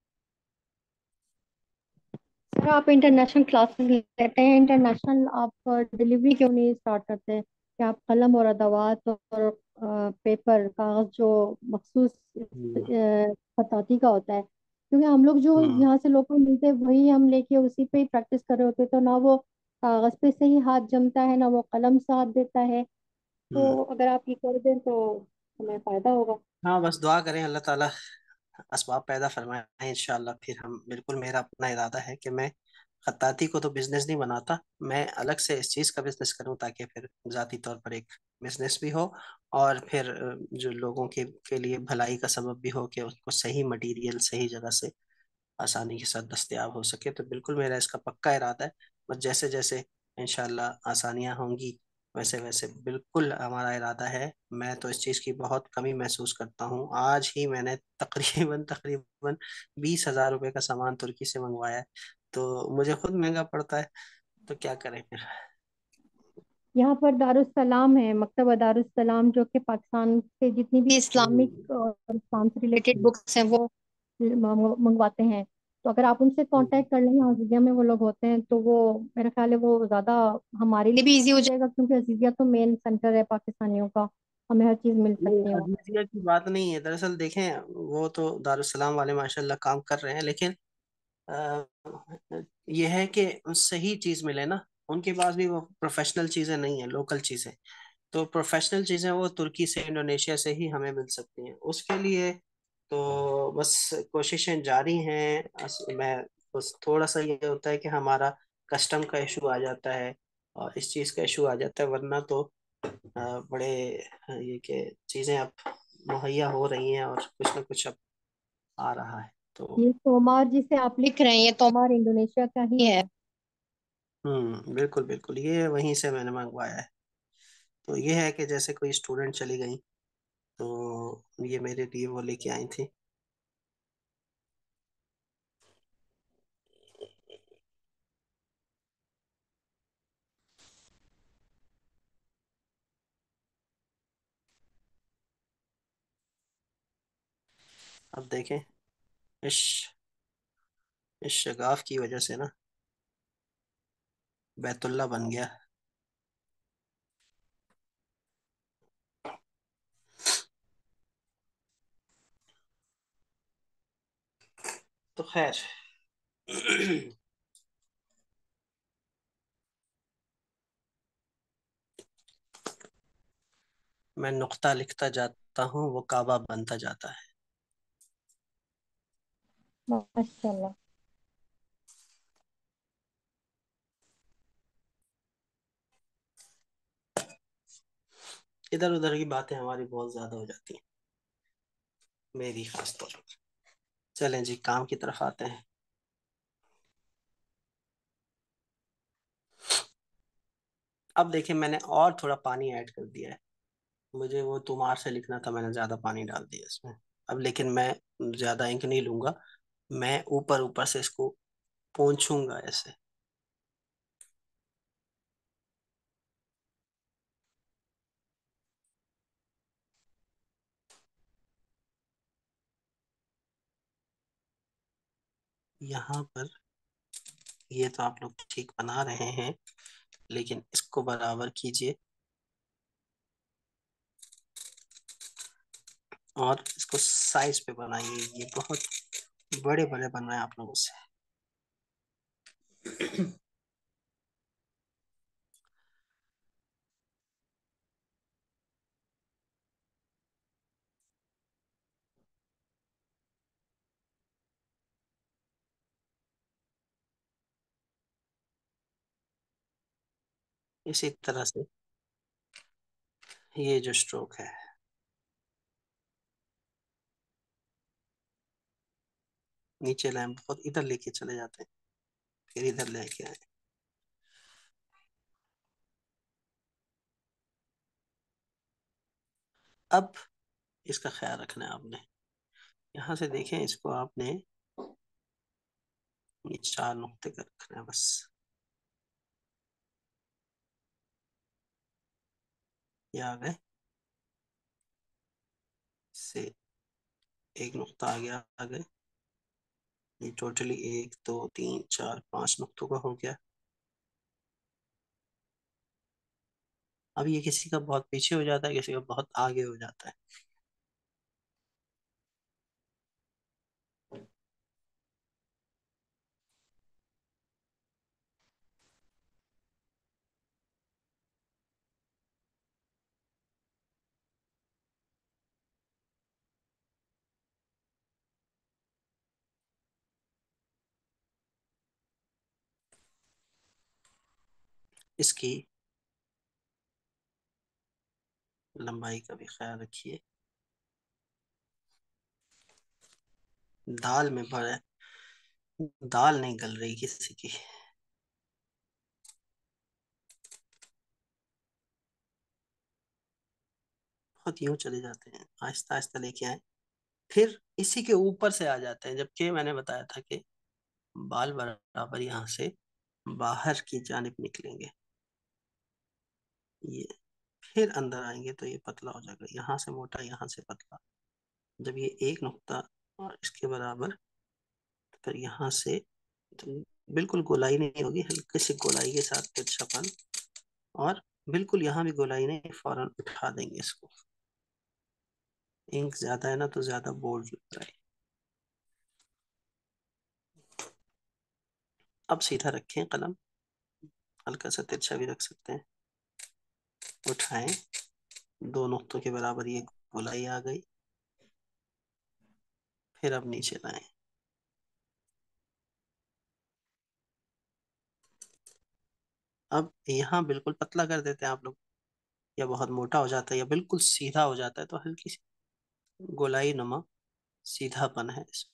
Speaker 2: अगर आप इंटरनेशनल क्लासेस लेते हैं, इंटरनेशनल आप डिलीवरी क्यों नहीं स्टार्ट करते हैं कि आप कलम और अदवात और पेपर कागज जो मखसूस
Speaker 1: हम्म।
Speaker 2: खताती का होता है, क्योंकि हम लोग जो
Speaker 1: हम्म।
Speaker 2: यहाँ से लोकल मिलते हैं वही हम लेके उसी पे ही प्रैक्टिस कर रहे होते हैं, तो ना वो कागज पे सही हाथ जमता है ना वो कलम साथ देता है।
Speaker 1: हम्म।
Speaker 2: तो अगर आप ये कर दें तो हमें फायदा होगा।
Speaker 1: हाँ, बस दुआ करें अल्लाह ताला असबाब पैदा फरमाए इंशाल्लाह। फिर हम बिल्कुल, मेरा अपना इरादा है कि मैं खत्ताती को तो बिजनेस नहीं बनाता, मैं अलग से इस चीज़ का बिजनेस करूं ताकि फिर ज़ाती तौर पर एक बिजनेस भी हो, और फिर अ, जो लोगों के के लिए भलाई का सबब भी हो कि उसको सही मटेरियल सही जगह से आसानी के साथ दस्तयाब हो सके। तो बिल्कुल मेरा इसका पक्का इरादा है। बस जैसे जैसे इंशाल्लाह आसानियां होंगी वैसे वैसे बिल्कुल हमारा इरादा है। मैं तो इस चीज़ की बहुत कमी महसूस करता हूँ। आज ही मैंने तकरीबन तकरीबन बीस हजार रुपये का सामान तुर्की से मंगवाया है, तो मुझे खुद महंगा पड़ता है। तो क्या करें फिर।
Speaker 2: यहाँ पर दारुस्सलाम है, मकतबा दारुस्सलाम, जो कि पाकिस्तान से जितनी भी
Speaker 1: हम्म।
Speaker 2: इस्लामिक और इस्लाम से रिलेटेड
Speaker 1: हम्म।
Speaker 2: बुक्स हैं वो मंग- मंगवाते हैं। तो अगर आप उनसे
Speaker 1: हम्म।
Speaker 2: कांटेक्ट कर लें, अजीजिया में वो लोग होते हैं, तो वो मेरा ख्याल है वो ज़्यादा हमारे लिए भी इजी हो जाएगा, क्योंकि अजीजिया तो मेन सेंटर है पाकिस्तानियों का, हमें हर चीज़ मिल
Speaker 1: नहीं,
Speaker 2: सकती है वहाँ पे।
Speaker 1: अजीजिया की बात नहीं है दरअसल। देखें, वो तो दारुसलाम वाले माशाल्लाह काम कर रहे हैं, लेकिन अ, ये है कि सही चीज मिले ना। उनके पास भी वो प्रोफेशनल चीजें नहीं है, लोकल चीजें। तो प्रोफेशनल चीजें वो तुर्की से इंडोनेशिया से ही हमें मिल सकती हैं। उसके लिए तो बस कोशिशें जारी हैं। अस- मैं बस थोड़ा सा ये होता है कि हमारा कस्टम का इशू आ जाता है और इस चीज का इशू आ जाता है, वरना तो अ, बड़े अ, ये कि चीजें अब मुहैया हो रही हैं और कुछ ना कुछ अब आ रहा है तो।
Speaker 2: ये तोमार जिसे आप लिख रहे हैं, ये तोमार इंडोनेशिया का ही है।
Speaker 1: हम्म, बिल्कुल बिल्कुल, ये वहीं से मैंने मंगवाया है। तो ये है कि जैसे कोई स्टूडेंट चली गई तो ये मेरे लिए वो लेके आई थी। अब देखें, इस इस शगाफ की वजह से ना बैतुल्ला बन गया। तो खैर मैं नुक्ता लिखता जाता हूँ, वो काबा बनता जाता है।
Speaker 2: माशाल्लाह।
Speaker 1: इधर उधर की बातें हमारी बहुत ज्यादा हो जाती हैं, मेरी खास तौर पर। चलें जी, काम की तरफ आते हैं। अब देखें, मैंने और थोड़ा पानी ऐड कर दिया है। मुझे वो तुमार से लिखना था, मैंने ज्यादा पानी डाल दिया इसमें। अब लेकिन मैं ज्यादा इंक नहीं लूंगा, मैं ऊपर ऊपर से इसको पोंछूंगा ऐसे। यहाँ पर ये तो आप लोग ठीक बना रहे हैं, लेकिन इसको बराबर कीजिए और इसको साइज पे बनाइए। ये बहुत बड़े बड़े बन रहे हैं आप लोगों से। इसी तरह से ये जो स्ट्रोक है, नीचे लाइन बहुत इधर लेके चले जाते हैं, फिर इधर लेके आए। अब इसका ख्याल रखना है आपने। यहाँ से देखें, इसको आपने ये चार नुक्ते कर रखना है बस। ये आ गए, से एक नुक्ता आ गया, आ गए। ये टोटली एक दो तीन चार पांच नुक्तों का हो गया। अब ये किसी का बहुत पीछे हो जाता है, किसी का बहुत आगे हो जाता है। इसकी लंबाई का भी ख्याल रखिए। दाल में भरा, दाल नहीं गल रही किसी की। बहुत यूं चले जाते हैं, आहिस्ता आहिस्ता लेके आए, फिर इसी के ऊपर से आ जाते हैं। जबकि मैंने बताया था कि बाल बराबर यहाँ से बाहर की जानिब निकलेंगे, ये फिर अंदर आएंगे तो ये पतला हो जाएगा, यहाँ से मोटा यहाँ से पतला। जब ये एक नुक्ता और इसके बराबर, तो फिर यहाँ से तो बिल्कुल गोलाई नहीं होगी, हल्की सी गोलाई के साथ तिरछापन, और बिल्कुल यहाँ भी गोलाई नहीं, फौरन उठा देंगे इसको। इंक ज्यादा है ना तो ज्यादा बोल्ड लग रहा है। अब सीधा रखें कलम, हल्का सा तिरछा भी रख सकते हैं। उठाएं, दो नुक्तों के बराबर ये गोलाई आ गई। फिर अब नीचे लाएं, अब यहाँ बिल्कुल पतला कर देते हैं आप लोग, या बहुत मोटा हो जाता है या बिल्कुल सीधा हो जाता है, तो हल्की सी गोलाई नुमा सीधापन है इसमें।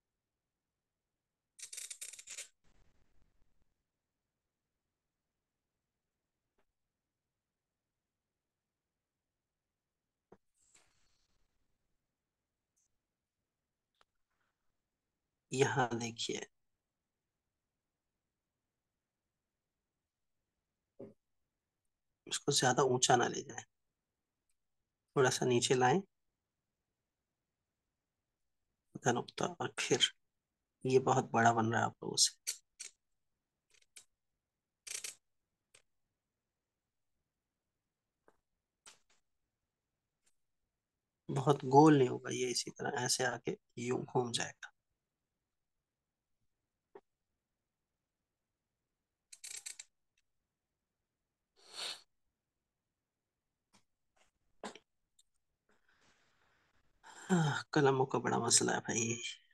Speaker 1: यहाँ देखिए, उसको ज्यादा ऊंचा ना ले जाए, थोड़ा सा नीचे लाएं आधा नुक्ता, और फिर ये बहुत बड़ा बन रहा है आप लोगों से। बहुत गोल नहीं होगा ये, इसी तरह ऐसे आके यूं घूम जाएगा। हाँ, कलमों का बड़ा मसला है भाई।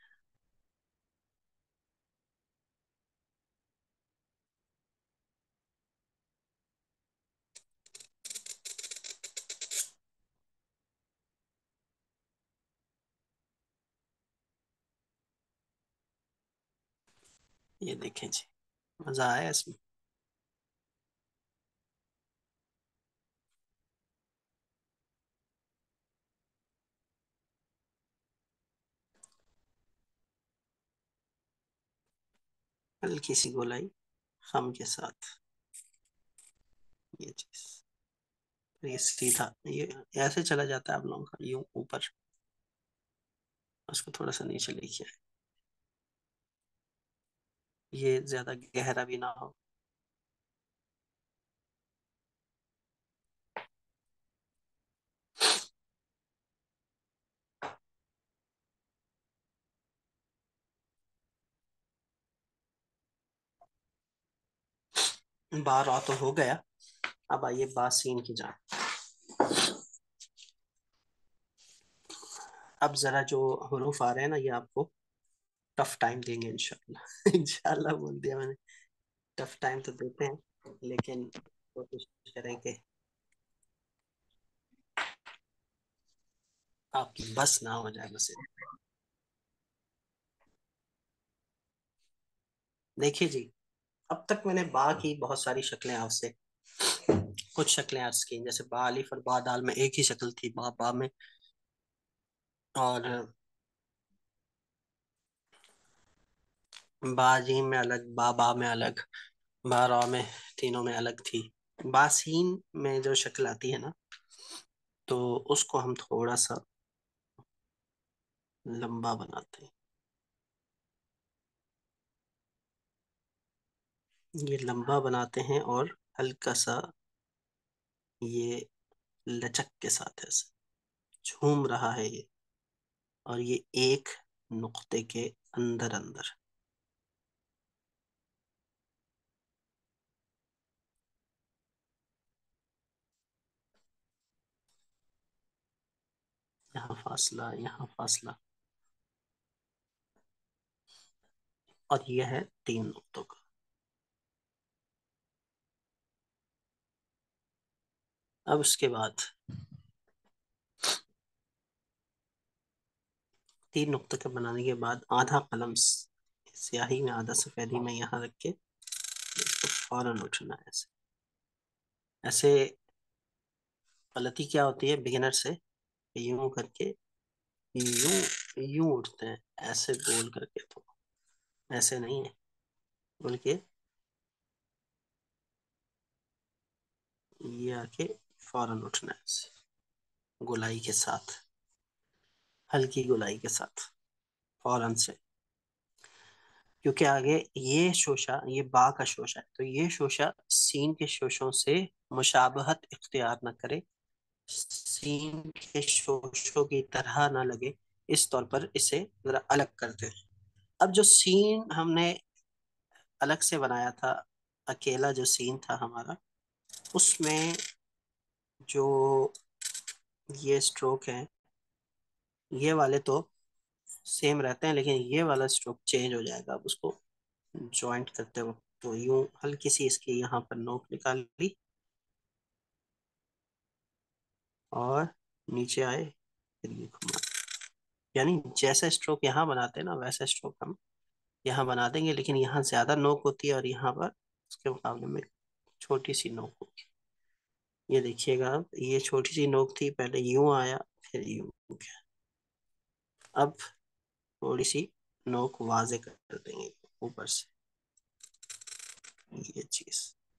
Speaker 1: ये देखें जी, मजा आया इसमें। हल्की सी गोलाई खम के साथ, ये चीज, ये सीधा, ये ऐसे चला जाता है आप लोगों का यूं ऊपर, उसको थोड़ा सा नीचे लेके आए, ये ज्यादा गहरा भी ना हो। बार आ तो हो गया, अब आइए बासीन की जान। अब जरा जो हुरूफ आ रहे हैं ना, ये आपको टफ टाइम देंगे इंशाल्लाह। इंशाल्लाह बोल दिया मैंने, टफ टाइम तो देते हैं, लेकिन कोशिश करें कि आपकी बस ना हो जाए बस। देखिए जी, अब तक मैंने बा की बहुत सारी शक्लें आपसे, कुछ शक्लें अर्ज की, जैसे बा अलिफ और बा दाल में एक ही शक्ल थी, बा बा में, और बा जीम में अलग, बा बा में अलग, बा रा में, तीनों में अलग थी। बासीन में जो शक्ल आती है ना, तो उसको हम थोड़ा सा लंबा बनाते हैं। ये लंबा बनाते हैं और हल्का सा ये लचक के साथ ऐसे झूम रहा है ये, और ये एक नुक्ते के अंदर अंदर। यहाँ फासला, यहाँ फासला, और ये है तीन नुक्तों का। अब उसके बाद तीन नुक्तों के बनाने के बाद आधा कलम स- स्याही में, आधा सफेदी में यहाँ रख के इसको फौरन उठना है ऐसे। ऐसे गलती क्या होती है बिगिनर से, यूं करके यूं यूं उठते हैं ऐसे गोल करके, तो ऐसे नहीं है, बल्कि ये आके फौरन उठना है ऐसे, गोलाई के साथ, हल्की गोलाई के साथ, फौरन से। क्योंकि आगे ये शोशा, ये बा का शोशा है, तो ये शोशा सीन के शोशों से मुशाबहत इख्तियार न करे, सीन के शोशों की तरह ना लगे, इस तौर पर इसे जरा अलग करते हैं। अब जो सीन हमने अलग से बनाया था, अकेला जो सीन था हमारा, उसमें जो ये स्ट्रोक है, ये वाले तो सेम रहते हैं, लेकिन ये वाला स्ट्रोक चेंज हो जाएगा। अब उसको ज्वाइंट करते वक्त तो यूं हल्की सी इसकी यहाँ पर नोक निकाल ली और नीचे आए, फिर ये घुमा, यानी जैसा स्ट्रोक यहाँ बनाते हैं ना, वैसा स्ट्रोक हम यहाँ बना देंगे, लेकिन यहाँ ज्यादा नोक होती है और यहाँ पर उसके मुकाबले में छोटी सी नोक होगी। ये देखिएगा, अब ये छोटी सी नोक थी, पहले यूं आया फिर यूं गया। अब थोड़ी सी नोक वाजे कर देंगे ऊपर से, ये चीज।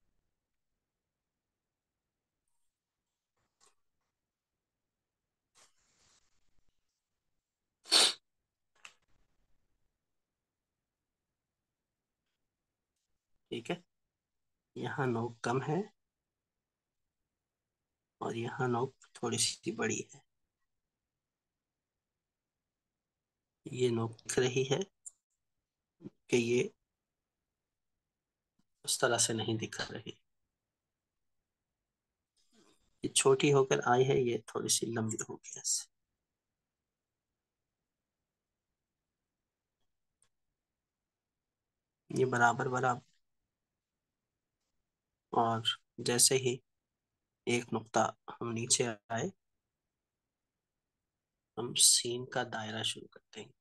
Speaker 1: ठीक है, यहाँ नोक कम है और यहाँ नोक थोड़ी सी बड़ी है। ये नोक दिख रही है कि ये उस तरह से नहीं दिख रही, ये छोटी होकर आई है, ये थोड़ी सी लंबी हो गई ऐसे। ये बराबर बराबर, और जैसे ही एक नुक्ता हम नीचे आए, हम सीन का दायरा शुरू करते हैं।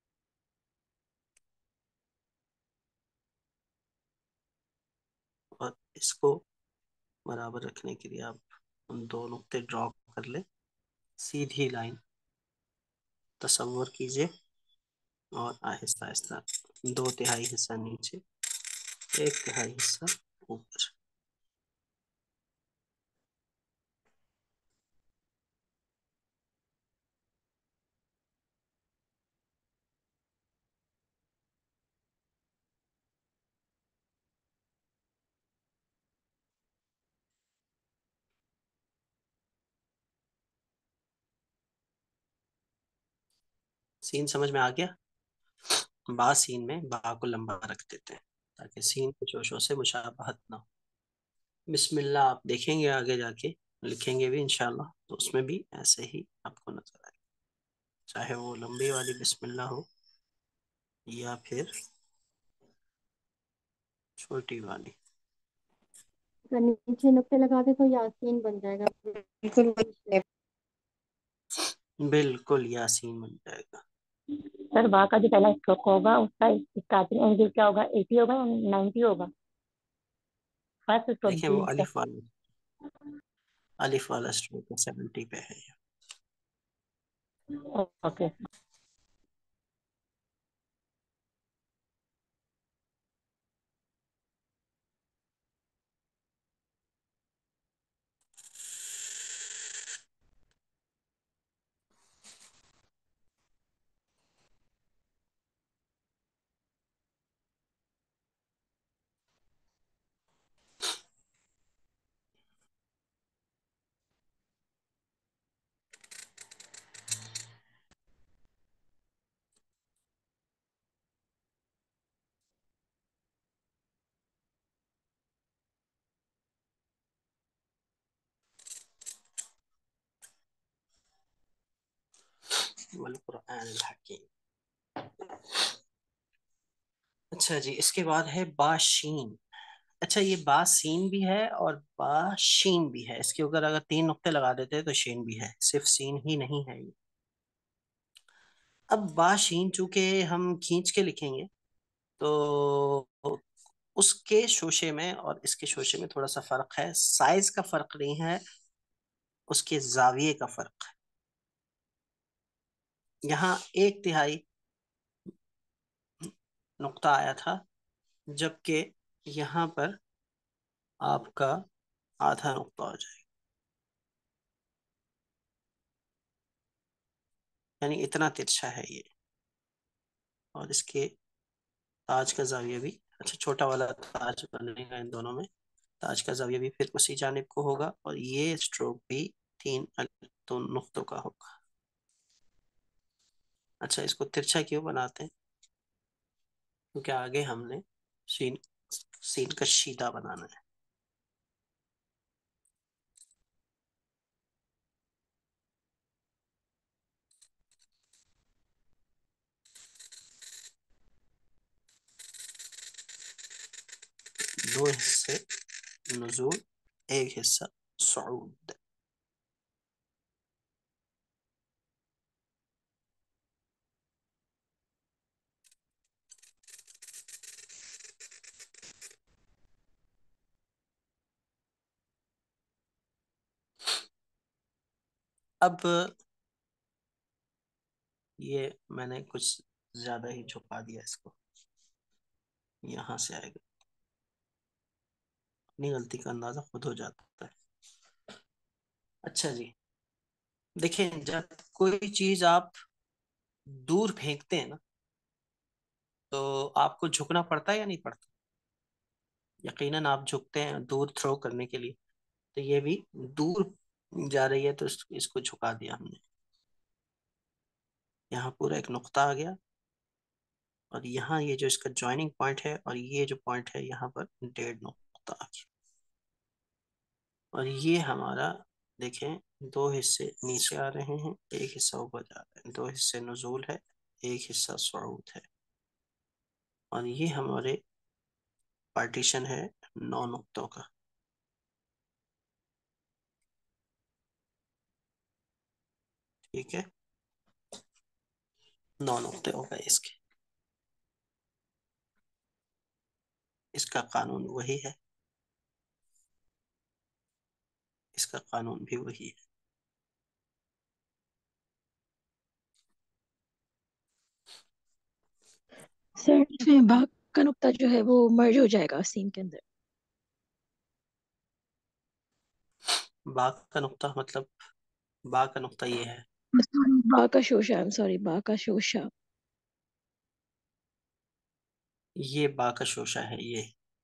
Speaker 1: और इसको बराबर रखने के लिए आप हम दो नुक्ते ड्रॉ कर ले, सीधी लाइन तसव्वुर कीजिए, और आहिस्ता आहिस्ता दो तिहाई हिस्सा नीचे, एक तिहाई हिस्सा ऊपर। सीन समझ में आ गया? बा सीन में बा को लंबा रख देते हैं ताकि सीन के शोशों से मुशाबहत ना हो। बिस्मिल्लाह आप देखेंगे आगे जाके, लिखेंगे भी इंशाल्लाह, तो उसमें भी ऐसे ही आपको नजर आए, चाहे वो लंबी वाली बिस्मिल्लाह हो या फिर छोटी वाली।
Speaker 2: अगर नीचे नुक्ते लगा दे तो यासीन बन जाएगा, बिल्कुल वही shape।
Speaker 1: बिल्कुल यासीन बन जाएगा।
Speaker 7: सर वहाँ का जो पहला स्ट्रोक होगा उसका स्टार्टिंग एंगल क्या होगा, एटी होगा या नाइन्टी होगा? फर्स्ट स्ट्रोक
Speaker 1: देखिए वो
Speaker 7: जी का।
Speaker 1: अलिफ वाला, अलिफ वाला स्ट्रोक सेवेंटी पे है।
Speaker 7: ओके।
Speaker 1: वल कुरआनिल हकीम। अच्छा जी, इसके बाद है बाशीन। अच्छा, ये बासीन भी है और बाशीन भी है। इसके ऊपर अगर तीन नुक्ते लगा देते हैं तो शीन भी है, सिर्फ सीन ही नहीं है ये। अब बाशीन चूंकि हम खींच के लिखेंगे तो उसके शोशे में और इसके शोशे में थोड़ा सा फर्क है। साइज का फर्क नहीं है, उसके जाविये का फर्क है। यहाँ एक तिहाई नुक्ता आया था, जबकि यहाँ पर आपका आधा नुक्ता हो जाएगा। यानी इतना तिरछा है ये। और इसके ताज का जाविया भी, अच्छा छोटा वाला ताज बनेगा इन दोनों में, ताज का जाविया भी फिर उसी जानिब को होगा और ये स्ट्रोक भी तीन तो नुक्तों का होगा। अच्छा, इसको तिरछा क्यों बनाते हैं? क्योंकि आगे हमने सीन सीन कशीदा बनाना है। दो हिस्से नुज़ूल, एक हिस्सा सऊद। अब ये मैंने कुछ ज्यादा ही झुका दिया इसको, यहाँ से आएगा। अपनी गलती का अंदाजा खुद हो जाता है। अच्छा जी, देखें, जब कोई चीज आप दूर फेंकते हैं ना तो आपको झुकना पड़ता है या नहीं पड़ता? यकीनन आप झुकते हैं दूर थ्रो करने के लिए। तो ये भी दूर जा रही है तो इस, इसको झुका दिया हमने। यहाँ पूरा एक नुक्ता आ गया और यहाँ ये जो इसका ज्वाइनिंग पॉइंट है और ये जो पॉइंट है यहाँ पर डेढ़ नुक्ता आ गया। और ये हमारा देखें, दो हिस्से नीचे आ रहे हैं, एक हिस्सा ऊपर जा रहा है। दो हिस्से नुज़ूल है, एक हिस्सा सऊद है। और ये हमारे पार्टीशन है नौ नुक्तों का। ठीक है, नौ नुक्ते हो गए इसके। इसका कानून वही है, इसका कानून भी वही है।
Speaker 8: सर इसमें भाग का नुक्ता जो है वो मर्ज हो जाएगा सीन के अंदर।
Speaker 1: बाग का नुक्ता मतलब, बाग का नुक्ता ये है,
Speaker 8: बा का शोशा, आई एम सॉरी, बा का शोशा।
Speaker 1: ये बा का शोशा है। ये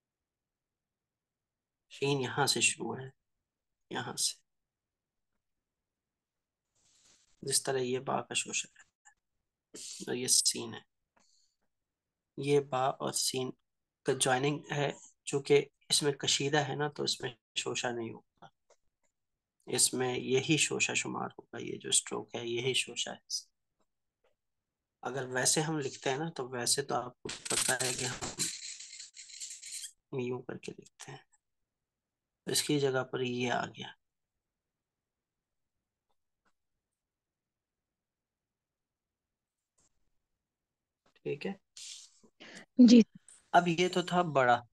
Speaker 1: शीन यहाँ से शुरू है, यहाँ से, जिस तरह ये बा का शोशा है और ये सीन है। ये बा और सीन का ज्वाइनिंग है। चूंकि इसमें कशीदा है ना तो इसमें शोशा नहीं होगा, इसमें यही शोशा शुमार होगा। ये जो स्ट्रोक है यही शोशा है। अगर वैसे हम लिखते हैं ना तो वैसे तो आपको पता है कि हम यूं करके लिखते हैं, तो इसकी जगह पर ये आ गया। ठीक है,
Speaker 8: जी।
Speaker 1: अब ये तो था बड़ा।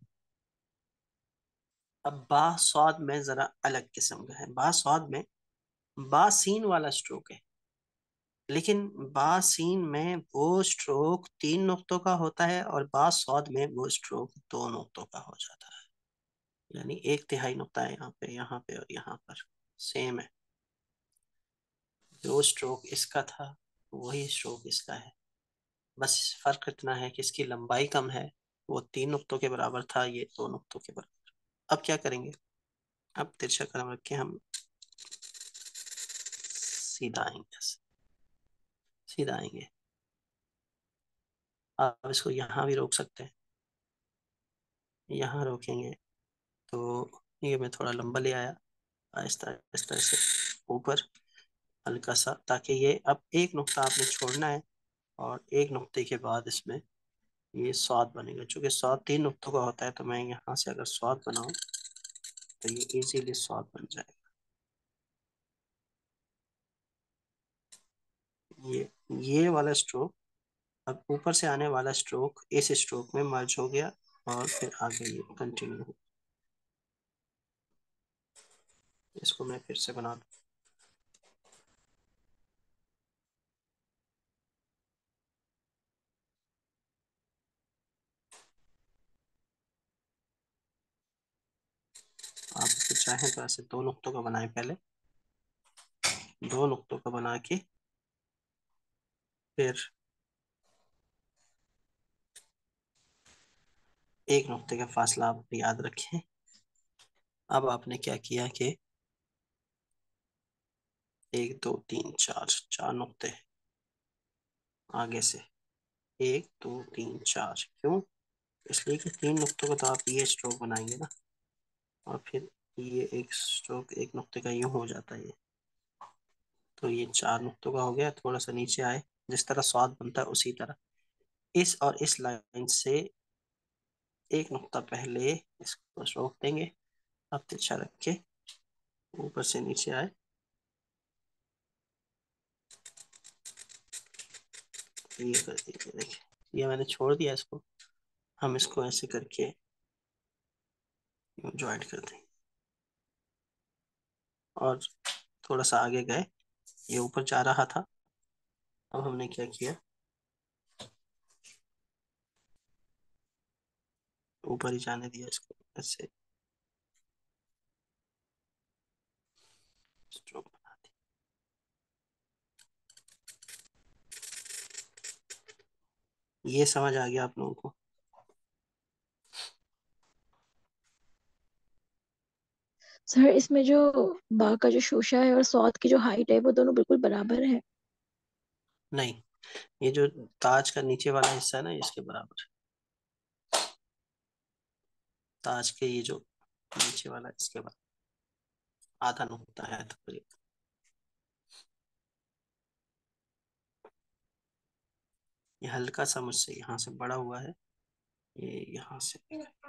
Speaker 1: अब बा स्वाद में जरा अलग किस्म का है। बा स्वाद में बा सीन वाला स्ट्रोक है, लेकिन बा सीन में वो स्ट्रोक तीन नुक्तों का होता है और बा स्वाद में वो स्ट्रोक दो नुक्तों का हो जाता है। यानी एक तिहाई नुक्ता है यहाँ पे, यहाँ पे और यहाँ पर सेम है। जो स्ट्रोक इसका था वही स्ट्रोक इसका है, बस फर्क इतना है कि इसकी लंबाई कम है। वो तीन नुक्तों के बराबर था, ये दो नुक्तों के बराबर। अब क्या करेंगे? अब तिरछा कलम रख के हम सीधा आएंगे, सीधा आएंगे। आप इसको यहाँ भी रोक सकते हैं, यहाँ रोकेंगे तो ये मैं थोड़ा लंबा ले आया, आहिस्ता आहिस्ता से ऊपर। हल्का सा, ताकि ये अब एक नुक्ता आपने छोड़ना है और एक नुक्ते के बाद इसमें ये स्वाद बनेगा। चूंकि स्वाद तीन नुक्तों का होता है तो मैं यहाँ से अगर स्वाद बनाऊं तो ये इजीली स्वाद बन जाएगा। ये ये वाला स्ट्रोक अब ऊपर से आने वाला स्ट्रोक इस स्ट्रोक में मर्ज हो गया और फिर आगे ये कंटिन्यू हो। इसको मैं फिर से बना दूं। आप इसको चाहें तो ऐसे दो नुक्तों का बनाएं, पहले दो नुक्तों का बना के फिर एक नुक्ते का फासला आप याद रखें। अब आपने क्या किया कि एक दो तीन चार चार नुक्ते आगे से, एक दो तीन चार, क्यों? इसलिए कि तीन नुक्तों का तो आप ये स्ट्रोक बनाएंगे ना, और फिर ये एक स्ट्रोक एक नुक्ते का यूं हो जाता है ये, तो ये चार नुक्तों का हो गया। थोड़ा सा नीचे आए, जिस तरह स्वाद बनता है उसी तरह इस और इस लाइन से एक नुक्ता पहले इसको रोक देंगे। अब तिरछा रख के ऊपर से नीचे आए, ये कर दीजिए। देखिए ये मैंने छोड़ दिया इसको, हम इसको ऐसे करके ज्वाइंट कर दें और थोड़ा सा आगे गए, ये ऊपर जा रहा था। अब हमने क्या किया, ऊपर ही जाने दिया इसको, ऐसे स्ट्रोक बना दिया। ये समझ आ गया आप लोगों को?
Speaker 8: सर इसमें जो बा का जो शोशा है और स्वाद की जो हाइट है वो दोनों बिल्कुल बराबर है।
Speaker 1: नहीं, ये जो ताज का नीचे वाला हिस्सा है ना, इसके बराबर। ताज के ये जो नीचे वाला इसके बराबर आधा नुकता है तकरीबन। ये हल्का सा मुझसे यहाँ से बड़ा हुआ है, ये यहाँ से।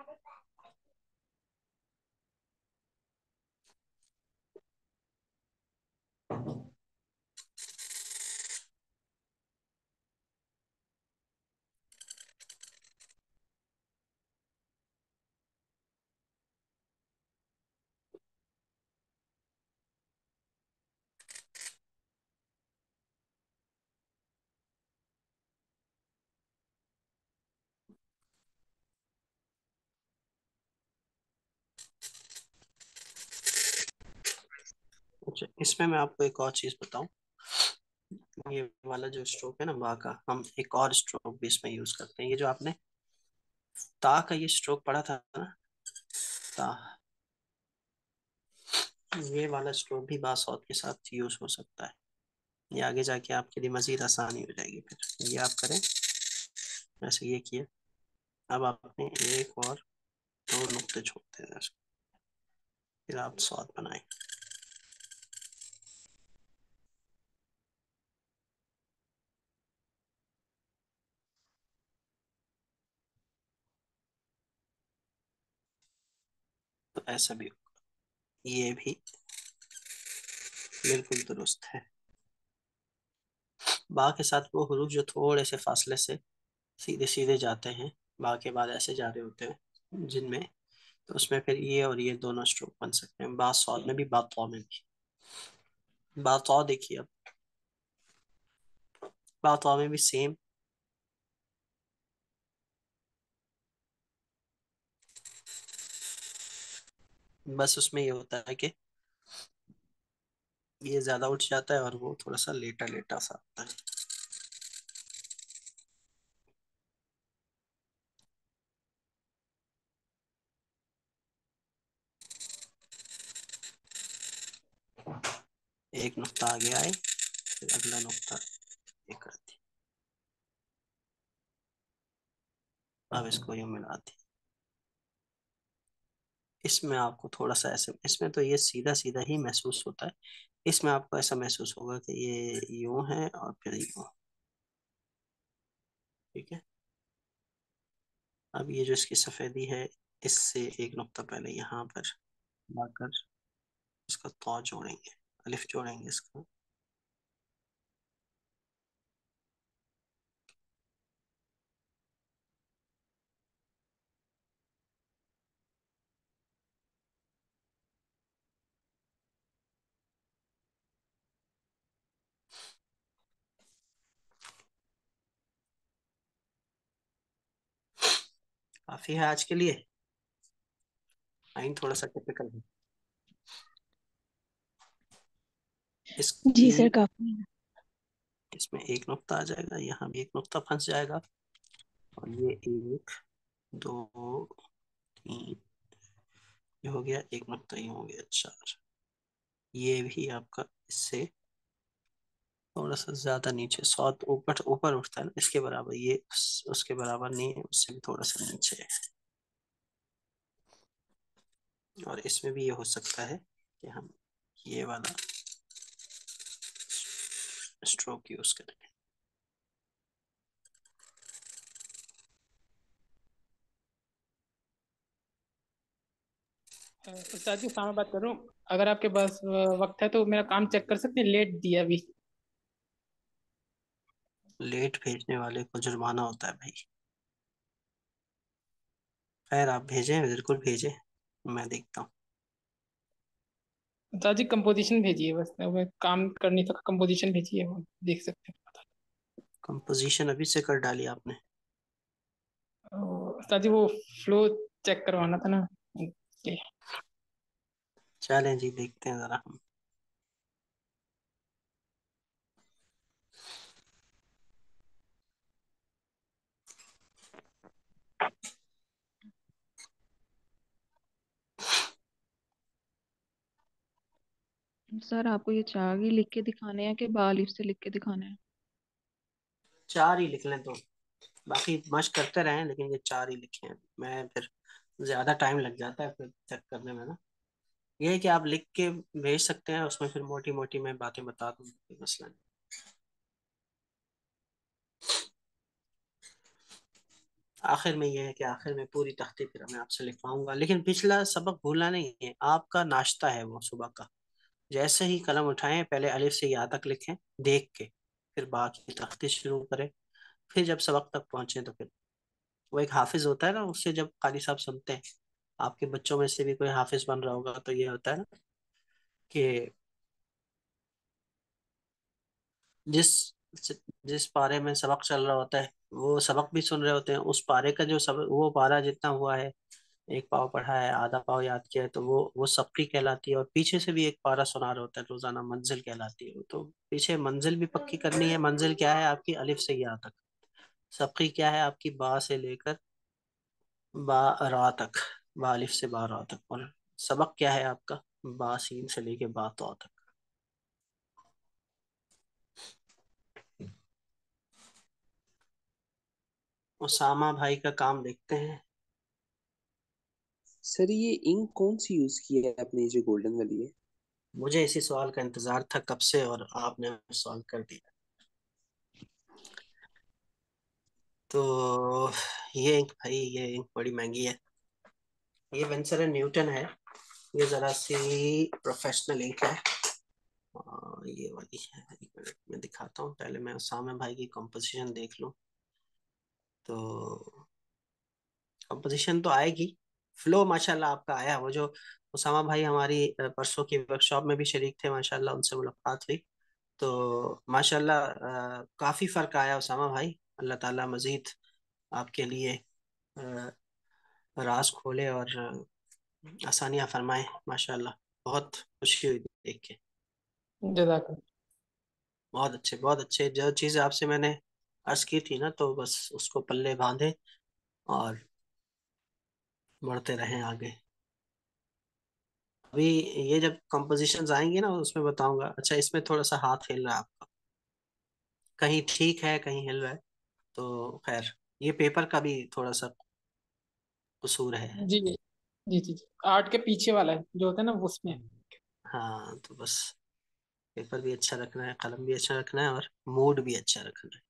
Speaker 1: अच्छा, इसमें मैं आपको एक और चीज बताऊं। ये वाला जो स्ट्रोक है ना बा का, हम एक और स्ट्रोक भी इसमें यूज करते हैं। ये जो आपने ता का ये स्ट्रोक पढ़ा था ना, ता, ये वाला स्ट्रोक भी बासौत के साथ यूज हो सकता है। ये आगे जाके आपके लिए मजीद आसानी हो जाएगी। फिर ये आप करें, वैसे ये किया। अब आपने एक और दो नुक्ते छोड़ते हैं, फिर आप स्वाद बनाएं। तो ऐसा भी होगा, ये भी बिल्कुल दुरुस्त है। बा के साथ वो हुरूफ जो थोड़े से फासले से सीधे सीधे जाते हैं, बा के बाद ऐसे जा रहे होते हैं जिनमें, तो उसमें फिर ये और ये दोनों स्ट्रोक बन सकते हैं। बा सौद में भी, बा तौ में भी। बा तौ देखिए, अब बा तौ में भी सेम। बस उसमें ये होता है कि ये ज्यादा उठ जाता है और वो थोड़ा सा लेटा लेटा सा आता है। एक नुक्ता आगे आए, फिर अगला नुक्ता ये कर दी। अब इसको यूं मिला दी। इसमें आपको थोड़ा सा ऐसे, इसमें तो ये सीधा सीधा ही महसूस होता है, इसमें आपको ऐसा महसूस होगा कि ये यूं है और फिर यूं। ठीक है। अब ये जो इसकी सफेदी है, इससे एक नुक्ता पहले यहाँ पर लाकर इसका तो जोड़ेंगे, अलिफ जोड़ेंगे इसका। काफी है आज के लिए, लाइन थोड़ा सा टिपिकल है
Speaker 8: जी
Speaker 1: इसकी।
Speaker 8: सर काफी है।
Speaker 1: इसमें एक नुक्ता आ जाएगा, यहाँ भी एक नुक्ता फंस जाएगा, और ये एक दो तीन, ये हो गया एक नुक्ता, ये हो गया चार। ये भी आपका इससे थोड़ा सा ज्यादा नीचे, सौ ऊपर ऊपर उठता है ना, इसके बराबर, ये उस, उसके बराबर नहीं है, उससे भी थोड़ा सा नीचे है। और इसमें भी ये हो सकता है कि हम ये वाला स्ट्रोक यूज करें।
Speaker 9: उस्ताद जी सामने बात कर रहा हूँ, अगर आपके पास अ, वक्त है तो मेरा काम चेक कर सकते हैं, लेट दिया अभी।
Speaker 1: लेट भेजने वाले को जुर्माना होता है भाई। खैर आप भेजें, बिल्कुल भेजें, मैं देखता हूँ।
Speaker 9: उस्ताद जी कंपोजिशन भेजिए बस, मैं काम कर नहीं सका, कंपोजिशन भेजिए, वो देख सकते हैं।
Speaker 1: कंपोजिशन अभी से कर डाली आपने?
Speaker 9: ओ, उस्ताद जी वो फ्लो चेक करवाना था ना, इसलिए।
Speaker 1: चलें जी, देखते हैं जरा हम।
Speaker 10: सर आपको ये चार ही लिख के दिखाने हैं कि बालिफ से लिख के दिखाने हैं?
Speaker 1: चार ही लिख लें तो, बाकी मश्क करते रहें, लेकिन ये चार ही लिखे हैं। मैं फिर ज्यादा टाइम लग जाता है फिर चेक करने में ना। ये है कि आप लिख के भेज सकते हैं, उसमें फिर मोटी मोटी मैं बातें बता दूँ, कोई मसला नहीं। आखिर में ये है कि आखिर में पूरी तख्ती फिर मैं आपसे लिखवाऊंगा, लेकिन पिछला सबक भूलना नहीं है, आपका नाश्ता है वो सुबह का। जैसे ही कलम उठाएं, पहले अलिफ से या तक लिखें देख के, फिर बाकी तख्ती शुरू करें। फिर जब सबक तक पहुंचे तो फिर वो एक हाफिज होता है ना, उससे जब काली साहब सुनते हैं, आपके बच्चों में से भी कोई हाफिज बन रहा होगा, तो ये होता है ना कि जिस जिस पारे में सबक चल रहा होता है, वो सबक भी सुन रहे होते हैं, उस पारे का जो सब, वो पारा जितना हुआ है, एक पाव पढ़ा है, आधा पाव याद किया है, तो वो वो सबकी कहलाती है। और पीछे से भी एक पारा सुना रहा होता है रोजाना, मंजिल कहलाती है। तो पीछे मंजिल भी पक्की करनी है। मंजिल क्या है आपकी? अलिफ से या तक। सबकी क्या है आपकी? बा से लेकर बा रा तक, बा अलिफ से बा रा तक। और सबक क्या है आपका? बा सीन से लेके बा तो तक। उसामा भाई का काम देखते हैं।
Speaker 6: सर ये इंक कौन सी यूज की है आपने, ये जो गोल्डन वाली है?
Speaker 1: मुझे इसी सवाल का इंतजार था कब से, और आपने सॉल्व कर दिया। तो ये इंक भाई, ये इंक बड़ी महंगी है। ये वेंसर एंड न्यूटन है। ये जरा सी प्रोफेशनल इंक है। और ये वाली है, एक मिनट में दिखाता हूँ, पहले मैं उसामा भाई की कंपोजिशन देख लूँ। तो कंपोजिशन तो आएगी, फ्लो माशाल्लाह आपका आया। वो जो उसामा भाई हमारी अ, परसों की वर्कशॉप में भी शरीक थे, माशाल्लाह उनसे मुलाकात हुई, तो माशाल्लाह अ, काफी फर्क आया उसामा भाई। अल्लाह ताला मजीद आपके लिए अ, राज खोले और अ, आसानियां फरमाए। माशाल्लाह बहुत खुशी हुई देख के।
Speaker 9: जजाक।
Speaker 1: बहुत अच्छे, बहुत अच्छे। जो चीज़ आपसे मैंने अर्ज की थी ना, तो बस उसको पल्ले बांधे और बढ़ते रहे आगे। अभी ये जब कंपोजिशंस आएंगी ना, उसमें बताऊंगा। अच्छा, इसमें थोड़ा सा हाथ हिल रहा है आपका, कहीं ठीक है कहीं हिल रहा है, तो खैर ये पेपर का भी थोड़ा सा कसूर है।
Speaker 9: जी जी जी जी, आर्ट के पीछे वाला है जो होता है ना वो उसमें है।
Speaker 1: हाँ तो बस पेपर भी अच्छा रखना है, कलम भी अच्छा रखना है, और मूड भी अच्छा रखना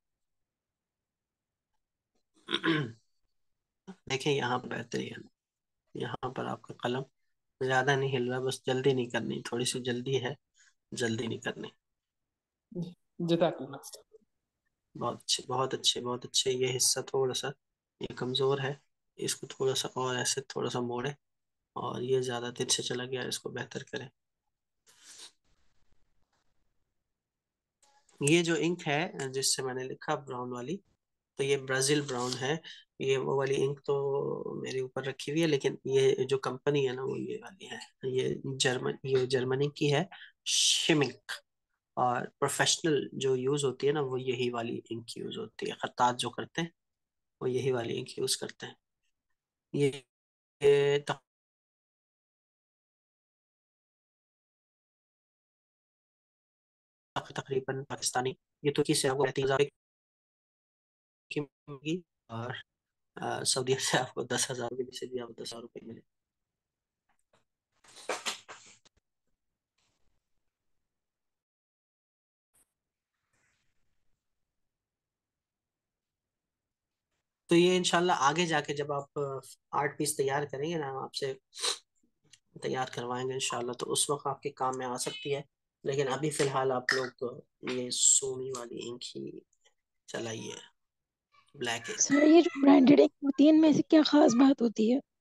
Speaker 1: है। देखें यहाँ पर बेहतरीन है, यहाँ पर आपका कलम ज्यादा नहीं हिल रहा, बस जल्दी नहीं करनी, थोड़ी सी जल्दी है, जल्दी नहीं करनी।
Speaker 9: जी, जज़ाकल्लाह मास्टर।
Speaker 1: बहुत अच्छे बहुत अच्छे बहुत अच्छे। ये हिस्सा थोड़ा सा ये कमजोर है, इसको थोड़ा सा और ऐसे थोड़ा सा मोड़े, और ये ज्यादा तेज से चला गया, इसको बेहतर करें। ये जो इंक है जिससे मैंने लिखा ब्राउन वाली, तो ये ब्राजील ब्राउन है। ये वो वाली इंक तो मेरे ऊपर रखी हुई है, लेकिन ये जो कंपनी है ना वो ये वाली है, ये जर्मन ये जर्मनी की है, शिमिंक। और प्रोफेशनल जो यूज होती है ना वो यही वाली इंक यूज होती है, खतात जो करते हैं वो यही वाली इंक यूज करते हैं। ये, ये तक, तकरीबन पाकिस्तानी, ये तुर्की से आपको तीन हजार की मिलेगी, और अ, सऊदी से आपको दस हजार रुपये से भी आपको दस हजार रुपये मिले। तो ये इंशाल्लाह आगे जाके जब आप आर्ट पीस तैयार करेंगे ना, हम आपसे तैयार करवाएंगे इंशाल्लाह, तो उस वक्त आपके काम में आ सकती है। लेकिन अभी फिलहाल आप लोग ये सोनी वाली इंक ही चलाइए, ब्लैक इंक।
Speaker 8: सर ये जो ब्रांडेड इंक होती है इनमें से क्या खास बात होती है?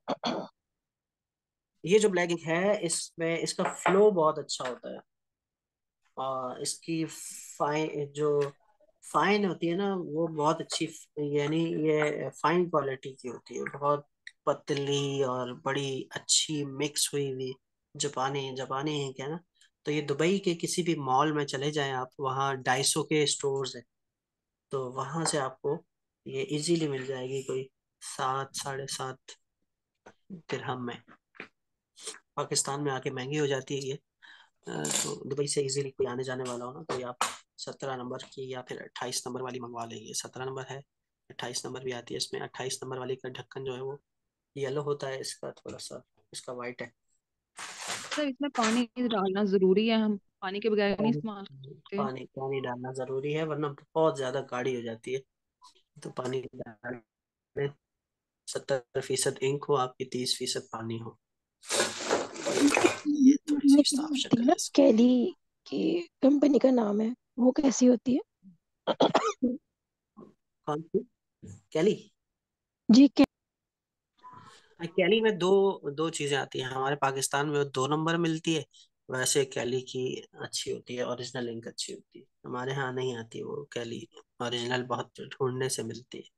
Speaker 1: ये जो ब्लैक इंक है इसमें इसका फ्लो बहुत अच्छा होता है, और इसकी फाइन जो फाइन होती है ना वो बहुत अच्छी, यानी ये फाइन क्वालिटी की होती है, बहुत पतली और बड़ी अच्छी मिक्स हुई हुई जापानी जापानी इंक है ना। तो ये दुबई के किसी भी मॉल में चले जाएं आप, वहाँ ढाई सौ के स्टोर्स हैं, तो वहां से आपको ये इजीली मिल जाएगी, कोई सात साढ़े सात दिरहम में। पाकिस्तान में आके महंगी हो जाती है ये, अ, तो दुबई से इजीली कोई आने जाने वाला हो ना, तो ये आप सत्रह नंबर की या फिर अट्ठाईस नंबर वाली मंगवा लेंगे। सत्रह नंबर है, अट्ठाईस नंबर भी आती है इसमें। अट्ठाईस नंबर वाली का ढक्कन जो है वो येलो होता है, इसका थोड़ा सा इसका वाइट है।
Speaker 10: सर इसमें पानी डालना जरूरी है, हम पानी के बगैर नहीं
Speaker 1: पानी
Speaker 10: इस्तेमाल कर सकते?
Speaker 1: पानी पानी डालना जरूरी है, वरना बहुत ज्यादा गाढ़ी हो जाती है। तो पानी डालें, सत्तर फीसद इंक हो आपकी, तीस फीसद पानी हो। ये थोड़ी सी
Speaker 8: की
Speaker 1: साफ
Speaker 8: होती है
Speaker 1: शक्ल
Speaker 8: ना,
Speaker 1: है इसकी।
Speaker 8: कैली की कंपनी का नाम है, वो कैसी होती है?
Speaker 1: कौन सी? कैली?
Speaker 8: जी क्या?
Speaker 1: कैली में दो दो चीजें आती हैं, हमारे पाकिस्तान में वो दो नंबर मिलती है, वैसे कैली की अच्छी होती है, ओरिजिनल इंक अच्छी होती है। हमारे यहाँ नहीं आती वो कैली, ओरिजिनल बहुत ढूंढने से मिलती है।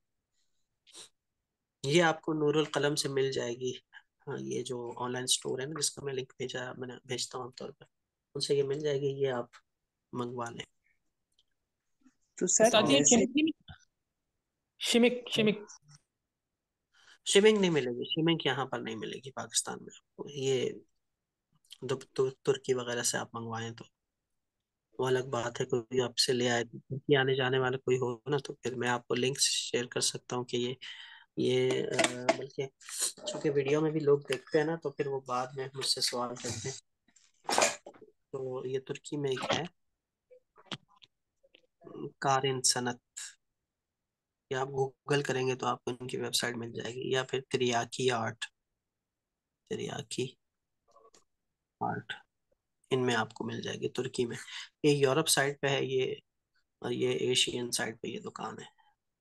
Speaker 1: ये आपको नूरुल कलम से मिल जाएगी। हाँ, ये जो ऑनलाइन स्टोर है ना जिसका मैं लिंक भेजा मैंने भेजता हूँ आमतौर पर, उनसे ये मिल जाएगी, ये आप मंगवा लें।
Speaker 6: तो सर
Speaker 9: उस्ताद जी ये
Speaker 6: जैसे
Speaker 9: शिमिक नहीं, शिमिक शिमिक
Speaker 1: शिमिंग नहीं मिलेगी, शिमिंग यहाँ पर नहीं मिलेगी पाकिस्तान में आपको। ये दु, तु, तुर्की वगैरह से आप मंगवाएं तो वो अलग बात है, कोई आपसे ले आए, तुर्की आने जाने वाला कोई हो ना, तो फिर मैं आपको लिंक शेयर कर सकता हूँ कि ये ये अ, बल्कि चूंकि वीडियो में भी लोग देखते हैं ना, तो फिर वो बाद में मुझसे सवाल करते हैं। तो ये तुर्की में एक है, कारिन सनत, या आप गूगल करेंगे तो आपको इनकी वेबसाइट मिल जाएगी, या फिर तिरियाकी आर्ट, तिरियाकी आर्ट, इनमें आपको मिल जाएगी तुर्की में। ये यूरोप साइड पे है ये, और ये एशियन साइड पे ये दुकान है।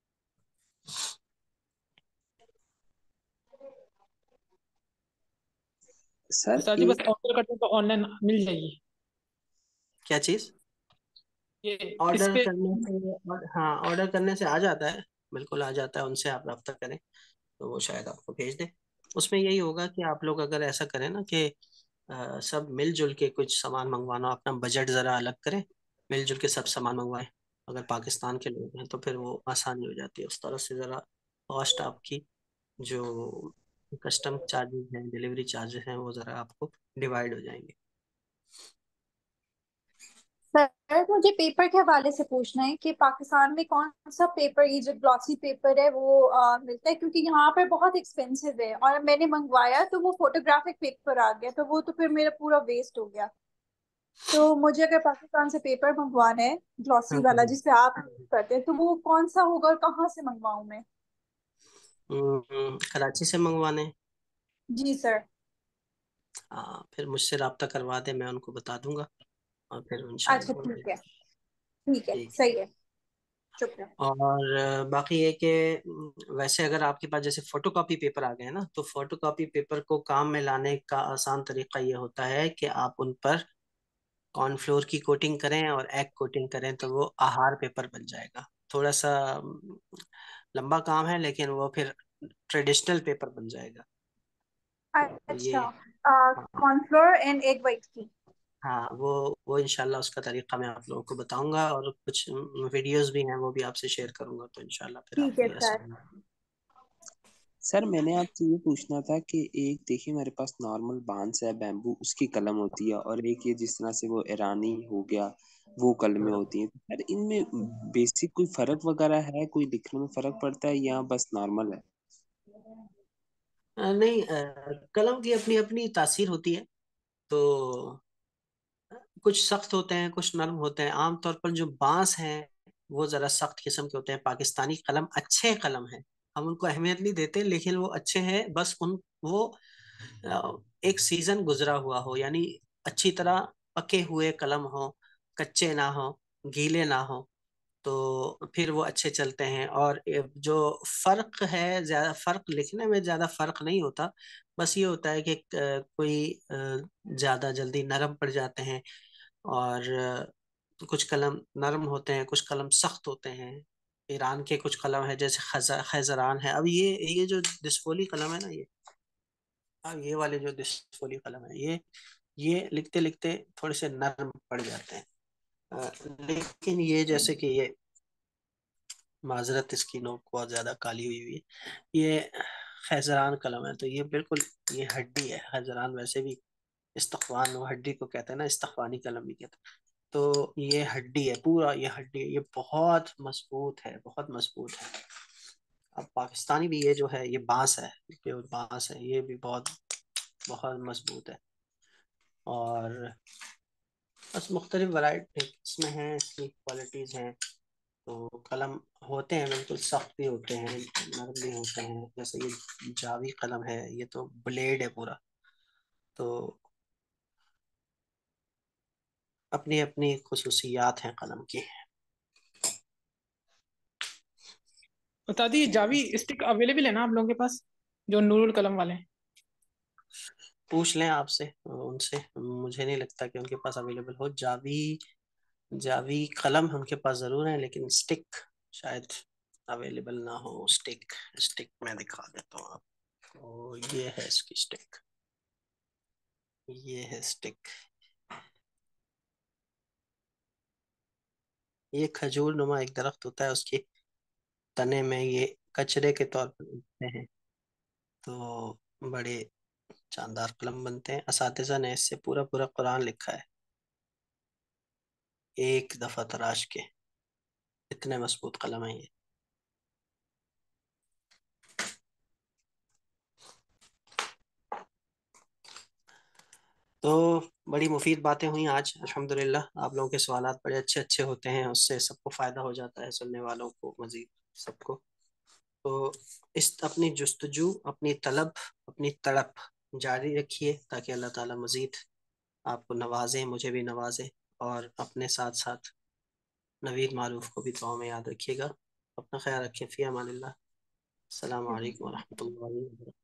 Speaker 6: सर
Speaker 9: उस्ताद जी बस
Speaker 6: एक
Speaker 9: ऑर्डर करते हैं तो ऑनलाइन मिल जाएगी
Speaker 1: क्या चीज?
Speaker 9: ये इस
Speaker 1: ऑर्डर
Speaker 9: पे?
Speaker 1: करने से, हाँ ऑर्डर करने से आ जाता है, बिल्कुल आ जाता है, उनसे आप रब्ता करें तो वो शायद आपको भेज दें। उसमें यही होगा कि आप लोग अगर ऐसा करें ना कि अ, सब मिलजुल के कुछ सामान मंगवाना, अपना बजट ज़रा अलग करें, मिलजुल के सब सामान मंगवाएं। अगर पाकिस्तान के लोग हैं तो फिर वो आसानी हो जाती है, उस तरह से ज़रा कॉस्ट आपकी जो कस्टम चार्जेस हैं, डिलीवरी चार्जेस हैं, वो ज़रा आपको डिवाइड हो जाएंगे।
Speaker 3: सर सर मुझे पेपर के हवाले से पूछना है कि पाकिस्तान में कौन सा पेपर, ये जो ग्लॉसी पेपर है वो अ, मिलता है, क्योंकि यहाँ पर बहुत एक्सपेंसिव है और मैंने मंगवाया तो वो फोटोग्राफिक पेपर आ गया, तो वो तो फिर मेरा पूरा वेस्ट हो गया। तो मुझे अगर पाकिस्तान से पेपर मंगवाना है ग्लॉसी वाला
Speaker 1: हम्म,
Speaker 3: जिसपे आप यूज करते हैं, तो वो कौन सा होगा और कहाँ से मंगवाऊं मैं?
Speaker 1: हम्म, कराची से मंगवाने।
Speaker 3: जी सर।
Speaker 1: हाँ, फिर मुझसे रब्ता करवा दे, मैं उनको बता दूंगा और फिर
Speaker 3: अच्छा
Speaker 1: इंशाल्लाह हो
Speaker 3: ठीक
Speaker 1: जाएगा।
Speaker 3: है। ठीक है,
Speaker 1: ठीक है।
Speaker 3: सही है। शुक्रिया।
Speaker 1: और अ, बाकी ये कि अम, वैसे अगर आपके पास जैसे फोटोकॉपी पेपर आ गए हैं ना, तो फोटोकॉपी पेपर को काम में लाने का आसान तरीका ये होता है कि आप उन पर कॉर्नफ्लोर की कोटिंग करें और एग कोटिंग करें, तो वो आहार पेपर बन जाएगा। थोड़ा सा अम, लंबा काम है, लेकिन वो फिर ट्रेडिशनल पेपर बन जाएगा। तो ये,
Speaker 3: अच्छा,
Speaker 1: हाँ।
Speaker 3: कॉर्नफ्लोर एंड एग वाइट की।
Speaker 1: हाँ, वो वो इंशाल्लाह उसका तरीका मैं आप लोगों को बताऊंगा, और कुछ वीडियोस भी हैं वो भी आपसे शेयर करूंगा, तो इंशाल्लाह फिर
Speaker 3: ठीक
Speaker 1: आपको
Speaker 3: है
Speaker 1: ये
Speaker 3: सर।
Speaker 1: आसान होगा।
Speaker 6: सर मैंने आपसे ये पूछना था कि एक देखिए मेरे पास नॉर्मल बांस है बैम्बू, उसकी कलम होती है, और एक ये जिस तरह से वो ईरानी हो गया वो कलमें होती हैं। सर इनमें बेसिक कोई फर्क वगैरह है, कोई दिखने में फर्क पड़ता है या बस नॉर्मल है?
Speaker 1: अ, नहीं, अ, कलम की अपनी अपनी तासीर होती है। तो कुछ सख्त होते हैं, कुछ नरम होते हैं। आमतौर पर जो बांस हैं वो जरा सख्त किस्म के होते हैं। पाकिस्तानी कलम अच्छे कलम हैं, हम उनको अहमियत नहीं देते, लेकिन वो अच्छे हैं। बस उन वो अ, एक सीजन गुजरा हुआ हो, यानी अच्छी तरह पके हुए कलम हो, कच्चे ना हो, गीले ना हो, तो फिर वो अच्छे चलते हैं। और ए- जो फर्क है, ज्यादा फर्क लिखने में ज्यादा फर्क नहीं होता। बस ये होता है कि अ, कोई अ, ज्यादा जल्दी नरम पड़ जाते हैं, और अ, कुछ कलम नरम होते हैं, कुछ कलम सख्त होते हैं। ईरान के कुछ कलम है, जैसे खजा खैजरान है। अब ये ये जो दिसफोली कलम है ना, ये अब ये वाले जो दिसफोली कलम है, ये ये लिखते लिखते थोड़े से नरम पड़ जाते हैं। अ, लेकिन ये जैसे कि ये, माजरत इसकी नोक बहुत ज्यादा काली हुई हुई है, ये खैजरान कलम है। तो ये बिल्कुल, ये हड्डी है। खैजरान वैसे भी इस्तख्वान, वो हड्डी को कहते हैं ना, इस्तख्वानी कलम भी कहते हैं। तो ये हड्डी है, पूरा ये हड्डी है। ये बहुत मजबूत है, बहुत मजबूत है। अब पाकिस्तानी भी ये जो है, ये बांस है, ये बांस है, ये भी बहुत बहुत मजबूत है। और बस मुख्तलिफ वैरायटी इसमें हैं, इसकी क्वालिटीज़ हैं। तो कलम होते हैं बिल्कुल सख्त भी होते हैं, नरम भी होते हैं। जैसे ये जावी कलम है, ये तो ब्लेड है पूरा। तो अपनी अपनी खुसूसियात हैं कलम की।
Speaker 9: बता दी, जावी स्टिक अवेलेबल है ना आप लोगों के पास, जो नूरुल कलम वाले हैं?
Speaker 1: पूछ लें आपसे, उनसे। मुझे नहीं लगता कि उनके पास अवेलेबल हो। जावी जावी कलम उनके पास ज़रूर है, लेकिन स्टिक शायद अवेलेबल ना हो। स्टिक स्टिक मैं दिखा देता हूँ आपको। ये है इसकी स्टिक, ये है स्टिक। ये खजूर नुमा एक दरख्त होता है, उसके तने में ये कचरे के तौर पर उगते हैं। तो बड़े शानदार कलम बनते हैं। असातिज़ा ने इससे पूरा पूरा कुरान लिखा है, एक दफा तराश के। इतने मजबूत कलम है ये। तो बड़ी मुफीद बातें हुई आज, अल्हम्दुलिल्लाह। आप लोगों के सवालात बड़े अच्छे अच्छे होते हैं, उससे सबको फ़ायदा हो जाता है, सुनने वालों को, मजीद सबको। तो इस अपनी जुस्तजू, अपनी तलब, अपनी तड़प जारी रखिए, ताकि अल्लाह ताला मजीद आपको नवाजे, मुझे भी नवाजे। और अपने साथ साथ नवीद मारूफ को भी दुआ में याद रखिएगा। अपना ख्याल रखिए। फ़ी अमानिल्लाह। अस्सलामु अलैकुम व रहमतुल्लाहि व बरकातुहू।